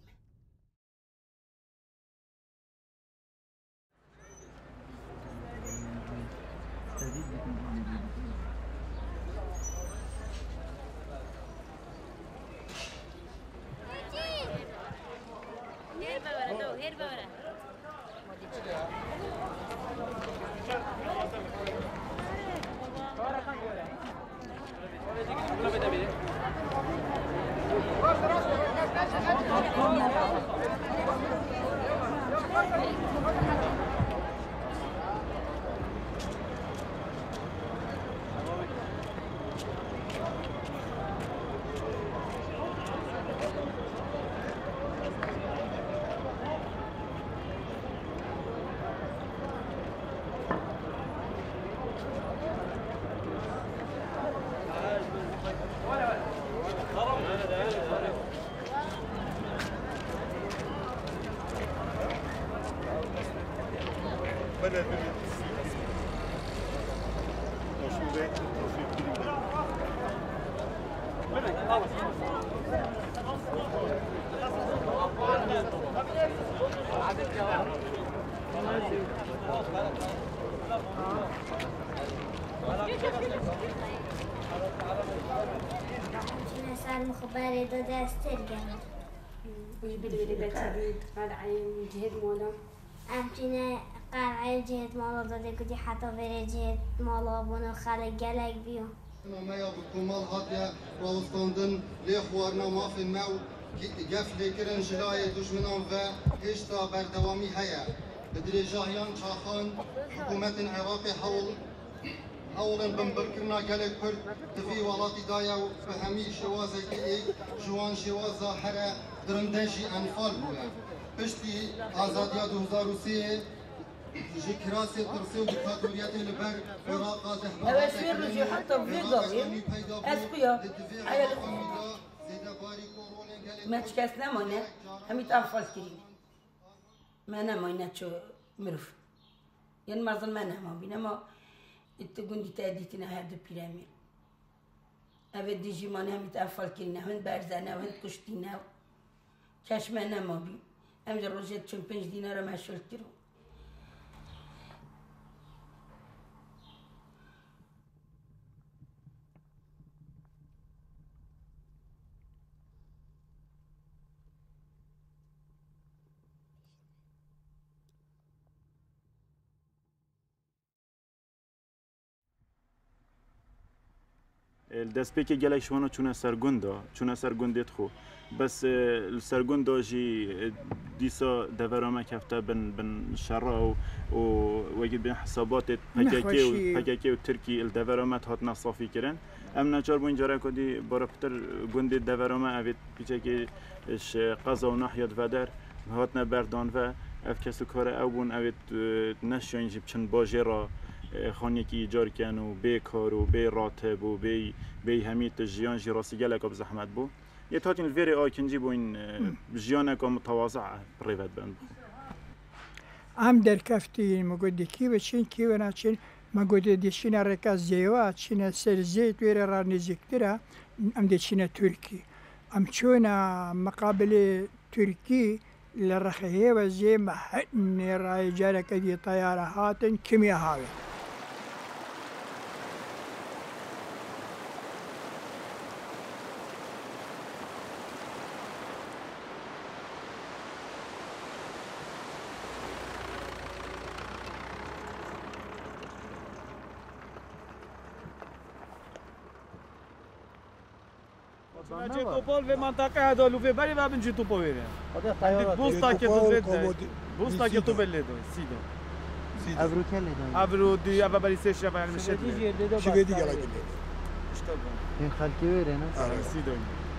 Come سال مخبري دو دستر جمد وش بدي بدي بتسوي قال عين جهد مولا همچنین قرعه جهت مالا داده کدی حتی بره جهت مالا بونو خلق گلک بیو ما یا بکمال هاتیا راوستاندن لی خوارنا مافن مو گفت لیکرن جلای دشمنان و هشتا بردوامی هیا بدری جاهیان چاخان حکومت عراق حول حولا بمبركرنا قالك كرد تفي ولاتي دايا بهمي شوازة كي جوان شوازة حرا درندنجي انفال بويا بشتي آزاديا دو هزار و سه جي كراسي ترسي و ديكتاتوريات البر عراق دهبا هذا شوير رجي حتى في قضية اسقيا عيال ما تشكسنا مانا هم يتأفل كريم ما نمانا شو مروف ين مرضن ما نما بينا ما تقول دي تأديتنا هذا بيراميد أبد دي جمانة هم يتأفل كرينا هن بارزانا وهن كشتينا كشمنا ما بي هم جروجت شون بنج دينار ما شول كرو الدست بيكي جالك شوانا چونه سرگوندا چونه سرگوندت خو بس السرگوندا جي ديسا دفرما كفتا بن بن شرا و وجد بين حسابات بكاكي و بكاكي و تركي الدفرامات هاتنا صافي كرن ام نجار بو انجارا كدي برابتر گوند دفرما اويت بيچكي اش قزا و ناحيه فدر هاتنا بردان و اف كسو كار او بون اويت نشون جيب چن باجرا خانه کی ایجار کن و بی کار و بی راتب و بی بی همین جیان جی راستی گله که بزحمت بو یه تاتین وری آکنجی بو این جیان که متواضع پریوت بند بخو ام در کفتی مگودی کی بچین کی و نچین مگودی دیشین رکاز زیوا چین سر زیت ویر را نزیکتره ام دیشین ترکی ام چون مقابل ترکی لرخيه وزي ما هني راي جالك دي طيارة هاتن كمية هاوي نجي توبول في منطقة هذول وفي بالي ما بنجي توبول هنا. بوستا كي تبلد بوستا كي تبلد سيدو. أبرو كله ده. أبرو دي أبا بالي سيش أبا يعني مشيت. شو بدي قال لك؟ این خالکی وره نه؟ آره سیدو.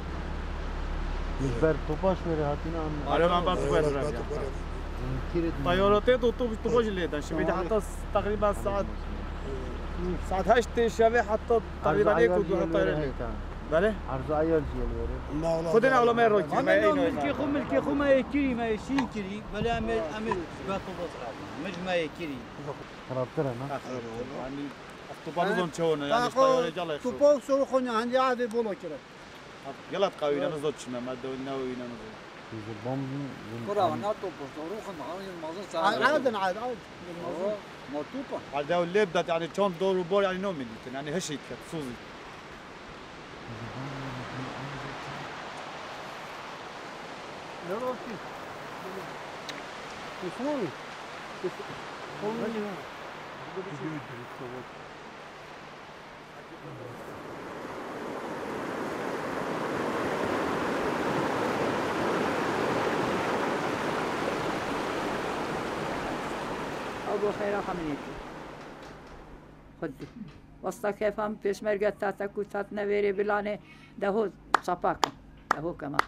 بر توپاش وره هاتینا. آره من بس بر رفیق. طيارتين تو توباش ليدن شبيدي حتى تقريبا ساعة ساعة هشت شبه حتى تقريبا هيك ودو الطيارة بله؟ عرض عيال جيل وره. خدنا أول ما يروح. ما إنه ملكي خو ملكي خو ما يكري ما يشين كري بلا أمل أمل باتو بصرا مش ما يكري. خراب ترى ما. يعني تبارزون شونا يعني طيارة جالك. تبارز سو خوني عندي عادي بولو كده. يلا تقوي لنا زود شنا ما دولنا وينا نزود. البوم. كرة أنا تبارز روح نعاني المازن. عاد عاد عاد. مرتوبة. على ده اللي بدأت يعني كم دور وبور يعني نوم مني يعني هشيت كتسوزي. لا لا في تفوري تفوري أبو خير خمينتي خدي وسط كيف هم پیش مرگت تا تا کوتات نویری بلانه دهو صپاک دهو کما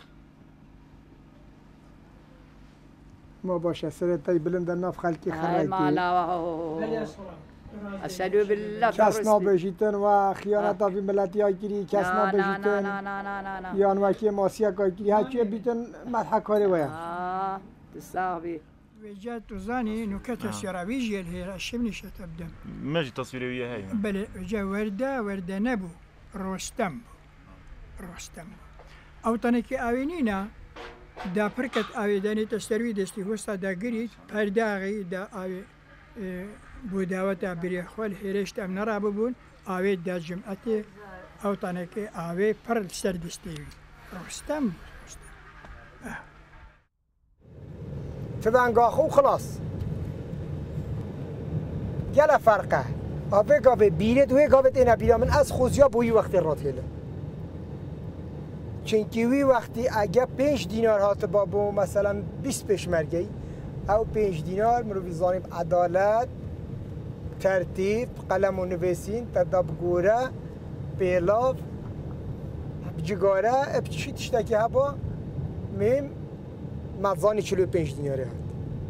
ما باشه سرت تای بلند ناف خالکی خرايتي ما لا أشهدوا بالله كاسنا بجيتن وخيانة في ملاتي هايكري كاسنا بجيتن يان وكي ماسيا كايكري هايكري بيتن مضحك كاري ويا آه تستغبي وجات تزاني نكتة سيراوي جيل هي الشمني شتبدم ماجي تصويرية هاي بل جا وردة وردة نبو رستم ڕۆستەم ئەو تەنێکی ئاوێنینە دا پرکت ئاوێدانێتە سەروی دەستی هۆستا داگریت پەرداغی دا ئاوێ بۆ داوەتە برێخۆل هێرشت ئەم نەڕا ببوون ئاوێت دا جمعەتێ ئەو تەنێکی ئاوێ پڕ سەر دەستێوی ڕۆستەم فبانگاخو خلاص گله فرقه آبه گاوه بیرد وی گاوه اینا بیرا من از خوزیا بوی وقتی رات هله چونکی وی وقتی اگه پنج دینار هات بابو مثلا بیست پشمرگی او پنج دینار مروی زانیم عدالت ترتیب قلم و نویسین تدابگوره پیلاف جگاره ابچی تشتکی هبا میم مزانی چلو پنج دیناره هات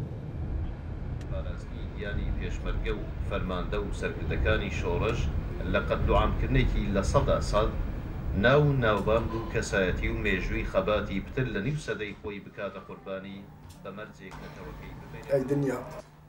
یعنی پێشمەرگە و فەرماندە و سەرکردەکانی شۆڕش لە قەتل و عامکردنێکی لە سەدا سەد ناو ناوبانگ و کەسایەتی و مێژووی خەباتی پتر لە نیو سەدەی خۆی بکاتە قوربانی بە مەرجێک نەتەوەکەی ببێت ئەی دنیا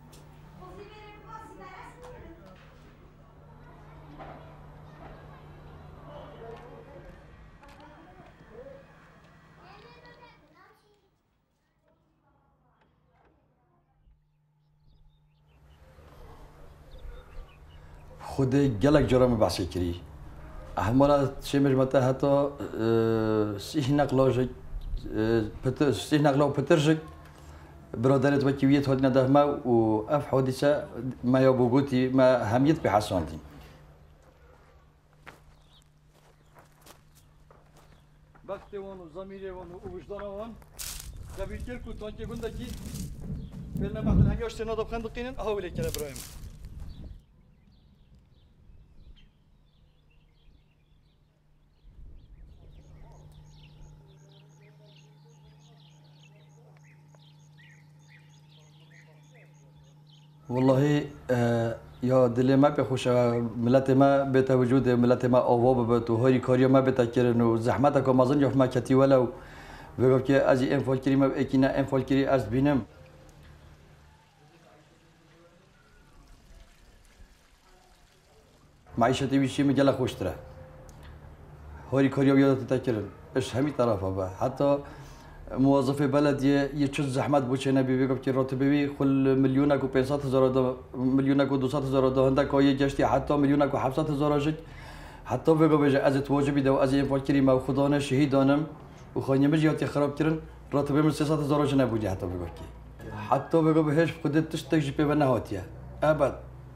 خودی گلک جرام بحثی کری. احمالا شیمش مته حتی سیح نقلاج پتر سیح نقلا و پترجک برادرت و کیویت هاد نده ما و اف حادثه ما یا بوجودی ما همیت به حساندی. وقتی وان و زمیره وان و وجدان وان دبیر کل کتان که گنده کی بلنا بعد هنگاش تنادب خندقینن اهولی کلا برایم. والله يا دل ما بخوش ملت ما بتا وجود ملت ما آواب بت و هاری کاری ما بتا کرن و زحمتك ما زن يف ما كتي ولو بقول كي أزي انفال كري ما بأكينا انفال كري أز بينم معيشتي بشي مجلا خوش ترى هاری کاری ويا تتكرن إيش همي طرفها بقى حتى موظف بلد يشوف زحمت بوشه نبي بيقول كي راتبي كل مليونك و پانصد هزار دا مليونك و دوصد هزار دا هندك كاي جشتي حتى مليونك و هفتصد هزار جت حتى بيقول بيجي از تواجبي ده و از انفال كريم و خدانه شهيدانم و خانم جياتي خراب كرن راتبي من سيصد هزار جت نبودي حتى بيقول كي حتى بيقول بهش خدت تشتكي بي بنهاتيه ابد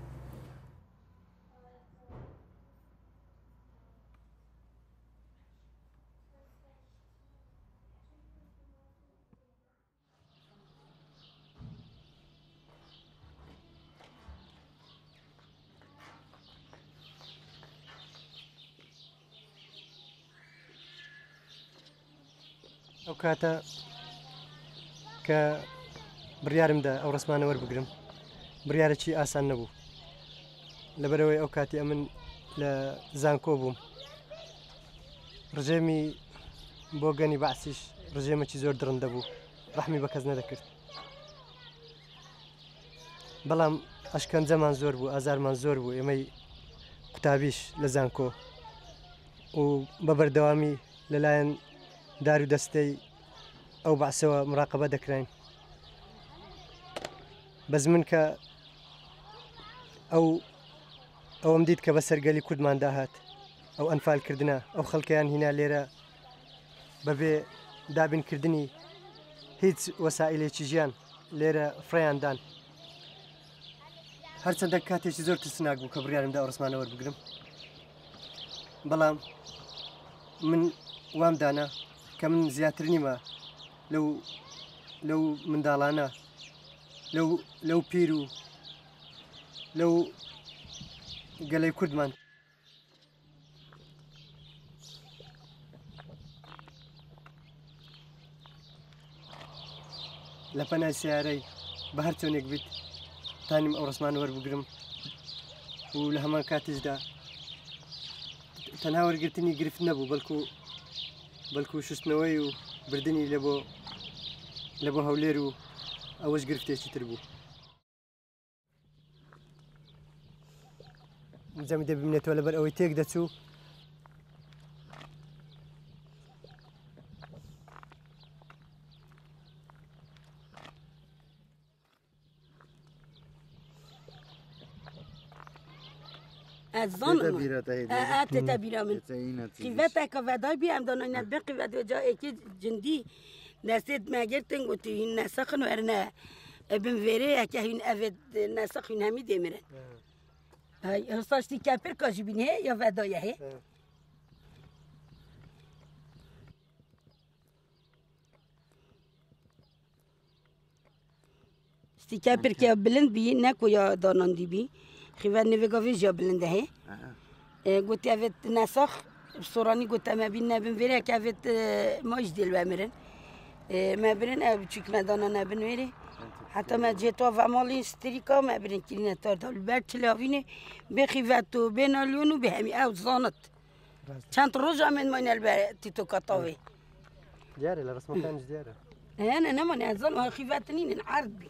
ئەو کاتە کە بڕیارمدا ئەو ڕسمانە وەربگرم بڕیارێکی ئاسان نەبوو لەبەرەوەی ئەو کاتی ئەمن لە زانکۆ بووم ڕژێمی بۆ گەنی بەعسیش ڕژێمەکی زۆر درڕندە بوو ڕەحمی بە کەس نەدەکرد بەڵام ئەشکەنجەمان زۆر بوو ئازارمان زۆر بوو ئێمەی قوتابیش لە زانکۆ و بە بەردەوامی لەلایەن دار و دەستەی ئەو بەعسەوە مراقەبە دەکراین بەس من کە ئەو ئەوەم دیت کە بە سەرگەلی کوردمان داهات ئەو ئەنفالکردنە ئەو خەڵکیان هینا لێرە بەبێ دابینکردنی هیچ وەسائلێکی ژیان لێرە فڕیاندان هەرچەندە کاتێکی زۆر ترسناک بوو کە بڕیارمدا ئەو ڕسمانە وەربگرم بەڵام من وام دانا کە من زیاتر نیمە لەو لەو منداڵانە لەو لەو پیر و لەو گەلەی کوردمان لە پەنای سیارەی بە هەر چۆنێک بیت تانیم ئەو ڕسمان وەربگرم و لە هەمان کاتیشدا تەنها وەرگرتنی گرفت نەبوو بەڵکو بەڵکو شستنەوەی و بردننی لە بۆ لە بۆ هەولێر و ئەوەش گرفتێکی تر بوو جەمی دەبینێتەوە لەبەر ئەوەی تێک دەچوو نزان آه تتبيرا من قيفتها كفداي بي ام دون نبي قيفت وجا اكيد جندي نسيت ما جرتن قلت هن سخن ورنا ابن فيري كهين افد نسخن همي دمرن هاي هستاشتي كابر كاجبين هي يا فداي هي استيكابر كي بلند بي نكو يا دوناندي بي خيفان نيفيغوفي جا بلند هي قلت افت نسخ بصوراني قلت ما بينا بن فيري كافت ماش ديال بامرن ما برن ابچيك ما دانا نبن ويري حتى ما جيتو فامالي ستريكا ما برن كلنا تارد البرت لافيني بخيفاتو بين اليون وبهمي او زانت كانت رجع من من البرت تيتو كطاوي دياري لا رسمه كانش دياري انا انا ما نزل خيفاتني نعرض بي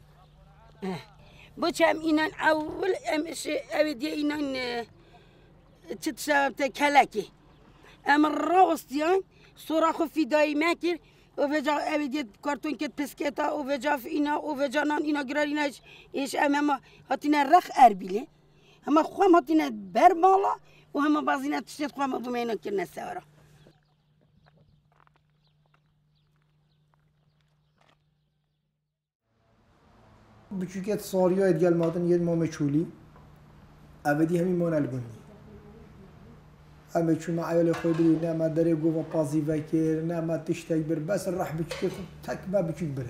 بوشام إنان أول أمس أبدي إنان تتسابت كلاكي أما الروستيان صراخ في داي ماكر وفجأة أبدي كرتون كت بسكتا وفجأة في إنا وفجأة نان إنا قراريناش إيش أمام هاتينا رخ أربيله أما خوام هاتينا برمالا وهم بعضينا تشتت خوام بمينا كنا سوارا بچوکت ساریا ادگل مادن یه مام چولی ابدی همین مان الگوندی اما چون ما عیال خود بری نه ما داره گوه پازی وکر نه ما تشتاق بر بس راح بچوکت تک ما بچوک بره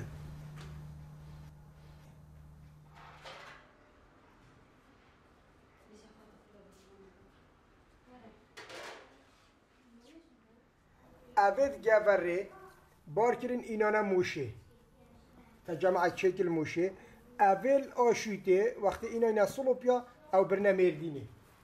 ابد گوره بار کرن اینانا موشه تجمع شکل موشه اول آشویته وقتی اینا نسلو بیا او برنه مردینه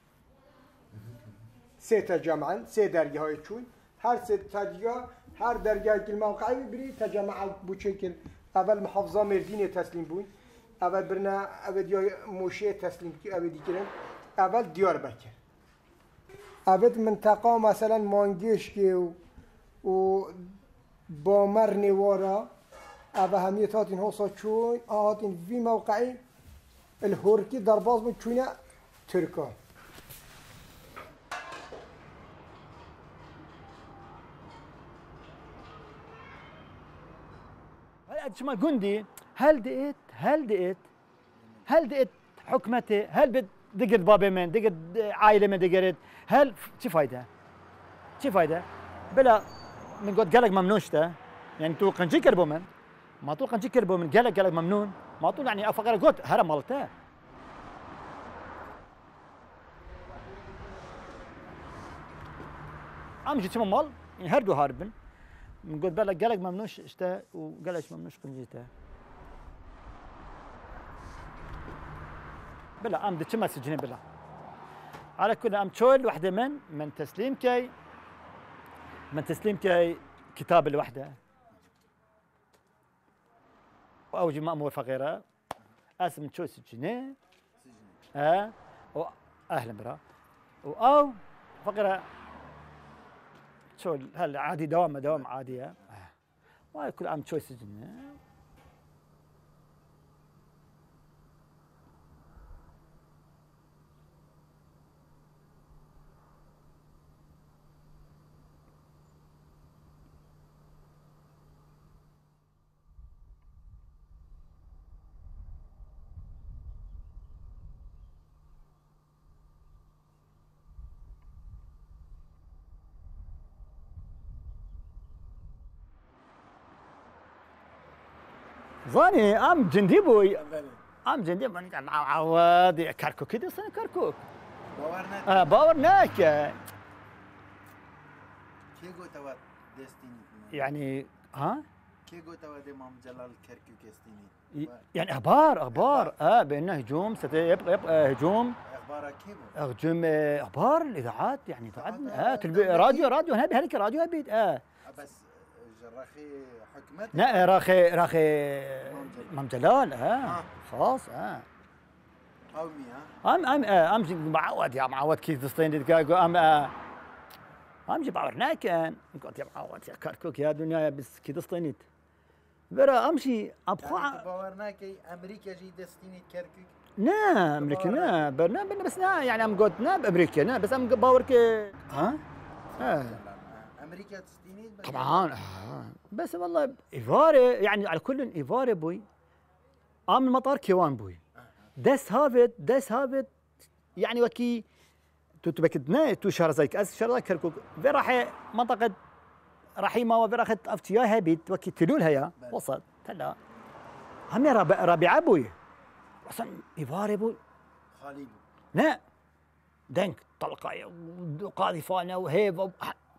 سه تجمعن سه درگه های چون هر سه تجگه هر درگه که موقعی بری تجمع بو شکل اول محافظه مردینه تسلیم بون اول برنه اول یا موشه تسلیم کی اول دیگرن اول دیار بکر اول منطقه مثلا مانگیش که و بامر نوارا أبا همية هاتين هوصا چون هاتين في موقعي الهوركي درباز من چونه تركا شما جندي هل دقيت هل دقيت هل دقيت حكمتي هل بدقت بابي من دقت عائلة من دقت هل شو فايدة شو فايدة بلا من قد قالك ممنوشته يعني تو قنجي كربو من ما طول قنجي كربو من قالك قالك ممنون ما طول يعني افقر قلت هرم مالته عم جيت مال يعني هردو هاربن من قلت بالك قالك ممنوش اشتا وقالش ممنوش قنجيته بلا ام دتش ما سجني بلا على كل ام تشول وحده من من تسليم كي من تسليم كي كتاب الوحده أوجي مأمور فقيرة اسم شو سجنة ها أهلا برا أو فقيرة شو هل عادي دوام دوام عادية واي كل عام شو سجنة زاني ام جندي بوي ام جندي من عواد كركوك كده سنه كركوك باورناك اه باورناك كي قلت وات ديستيني يعني ها كي قلت وات امام جلال كركوك ديستيني يعني اخبار اخبار اه بانه هجوم سيبقى يبقى هجوم اخبار كيف هجوم اخبار الاذاعات يعني اذاعات اه تلبي راديو راديو هنا بهلك راديو ابيد اه بس جراخي حكمت لا راخي راخي امام جلال اه خلاص اه قومي ها ام ام ام معود يا معود كيف تصطين ام ام جيب عورنا كان قلت يا معود يا كركوك يا دنيا بس كي تصطينيت برا امشي ابقى باورناك امريكا جي دستيني كركوك نه امريكا نه برنا بس نا يعني ام قلت نا بامريكا نا بس ام باورك ها ها امريكا تستينيد طبعا آه. بس والله ايفاره يعني على كل ايفاره بوي ام المطار كيوان بوي دس هافت دس هافت يعني وكي تو تبكدنا تو شهر زيك اس شهر زيك كركوك في راح منطقه رحيمه وفي راح افتياها بيت وكي تلولها يا وسط تلا هم رابع رابعه بوي اصلا ايفاره بوي خالي لا دنك طلقه وقاذفانه وهيف و...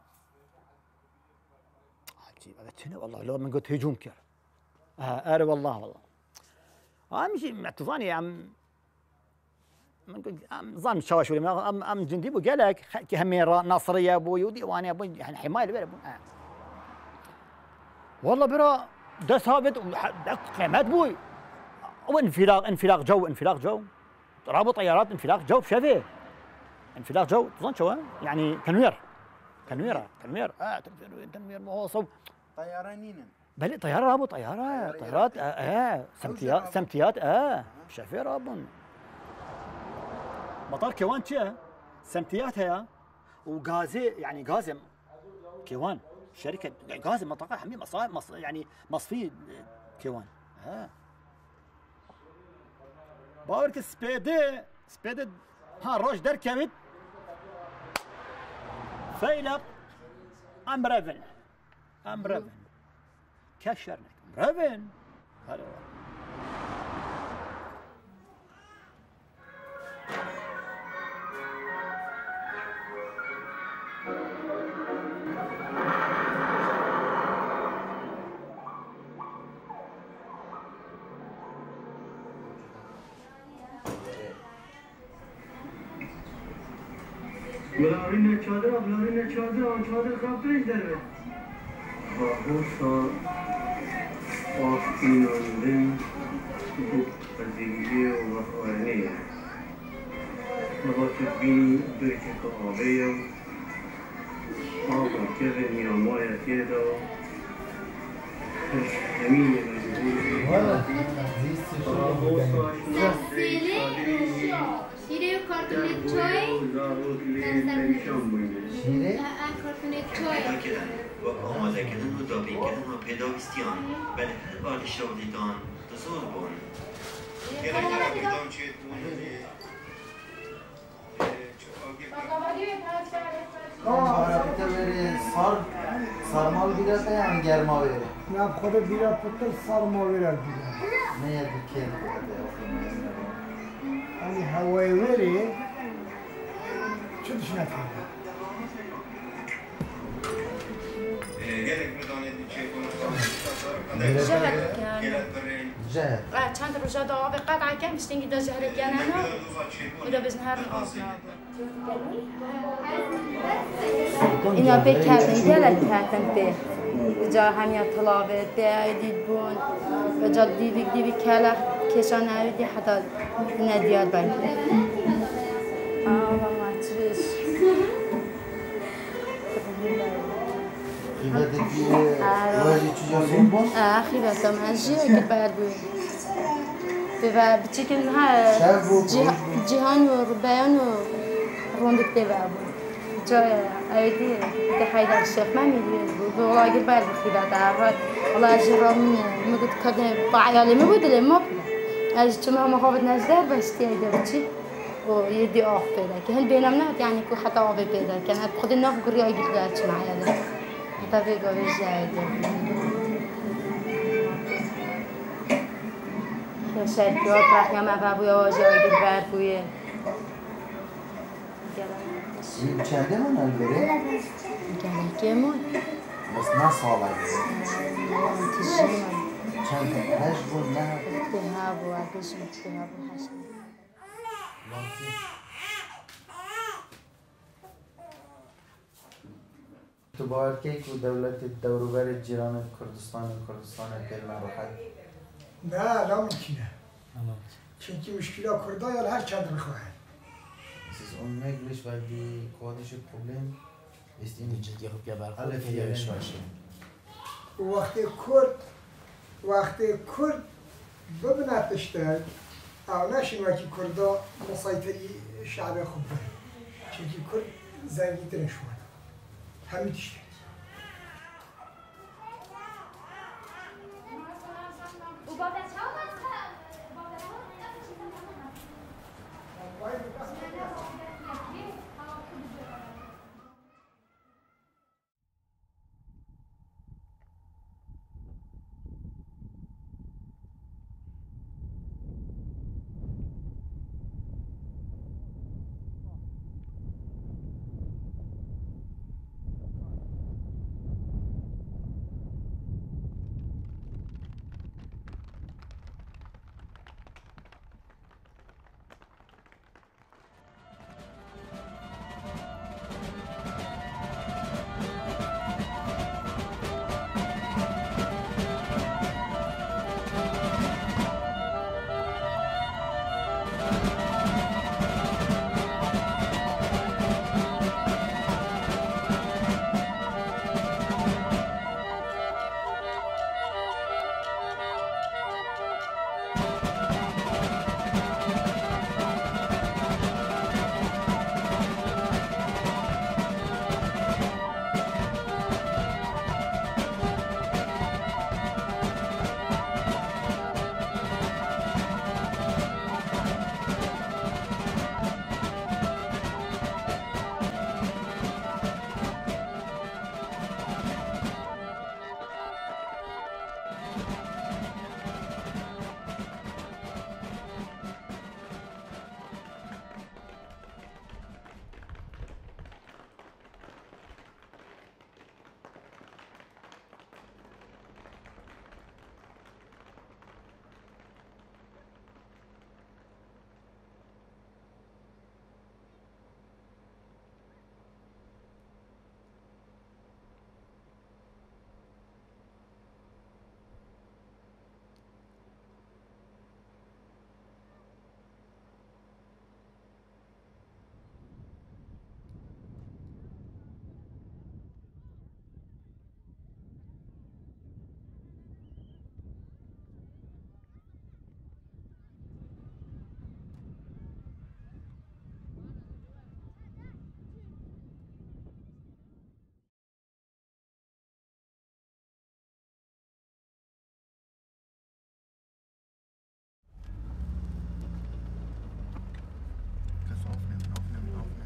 عجيب هذا شنو والله لو من قلت هجوم كر اه ارى والله والله اهم شيء معتظاني يا عم من قلت ظن شواش ولا ام ام جندي بو قال لك كهمين ناصريه ابوي وديواني ابوي يعني حمايه البلد آه. والله برا دس هابط قيمات بوي وانفلاق انفلاق جو انفلاق جو رابط طيارات انفلاق جو بشافيه انفلاق جو تظن شو يعني تنوير تنوير تنوير اه تنوير تنوير مواصل طيرانين بل طياره رابط طياره طيارات اه, آه. سمتيات سمتيات اه شافيه رابون مطار كيوان شيء سمتيات هي وغازي يعني غازي كيوان شركه غازي منطقه حميم مصا مص يعني مصفي كيوان ها باورك سبيدي سبيدي ها روج در كمت فيلق ام ريفن ام ريفن كشرنك ريفن هذا بلارین چادر بلارین چادر آن چادر خفهش داره با خوشا آفیناندن پذیریه و وقارنه نباشد بینی برکه که آبه آبا که نیامای تیدا زمین مجبور شیره و کارتونت توی شیره؟ کارتونت توی و آماده کردن و دابین کردن و پیداویستیان بله هر بار شاودیدان دزور بون گره پیدام چید تو بری سار سرمال بیرته یعنی گرما بره نه خود بیرت پتر سرما بره بیره نه یه دیگه یعنی هوای بره چطورش نکنه جهل كان جهل اه كانت الرجال ضوابط قطعة كان بشتنجي دا جهل كان انا ودا بزنهار الأصنع إنا بكاتن جلال كاتن به جا هميا طلابة دا يديد بون وجا ديدك دي بكالا كيشان عودي حتى ناديات باي اه والله تريش خیبتکی ولی چجا بون؟ آه خیبتم هنجی اگر باید بود و بچکن ها جهان و بیان و روندک دیوه بود جای ایدی که حیدر الشیخ ما میدید بود والله اگر باید بود خیبت عرفت والله اجی را من مگود کردن با عیالی می بود ما اجی چون هم خوابت نجده باشتی ایده بچی و یدی آخ پیدا که هل بینم نه یعنی که حتی آبی پیدا کنه خود ناف گری اگر باید چه معیالی حتی بگو بجایده که شرکیات رحمی هم افابوی آواجه اگر برد بویه این چنده من البره؟ گله که من بس نه ساله تجیم چند هش بود نه اتها بو عدشم اتها بو حشم تو باید که که دولت دوروبر جیران کردستان و کردستان کلنا راحت نه لا ممکنه چونکی مشکل کردا یا هر چند میخواهد siz unmöglich, weil die kurdische Problem ist in alle vier Länder. وقتی کرد وقتی کرد ببینه تشتر او نشین وکی کردا مسایطری شعب خوب بره چونکی کرد زنگی ترین شود همین تشتی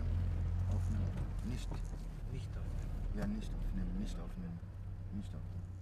Nicht, nicht aufnehmen. Ja, nicht aufnehmen, nicht aufnehmen, nicht aufnehmen.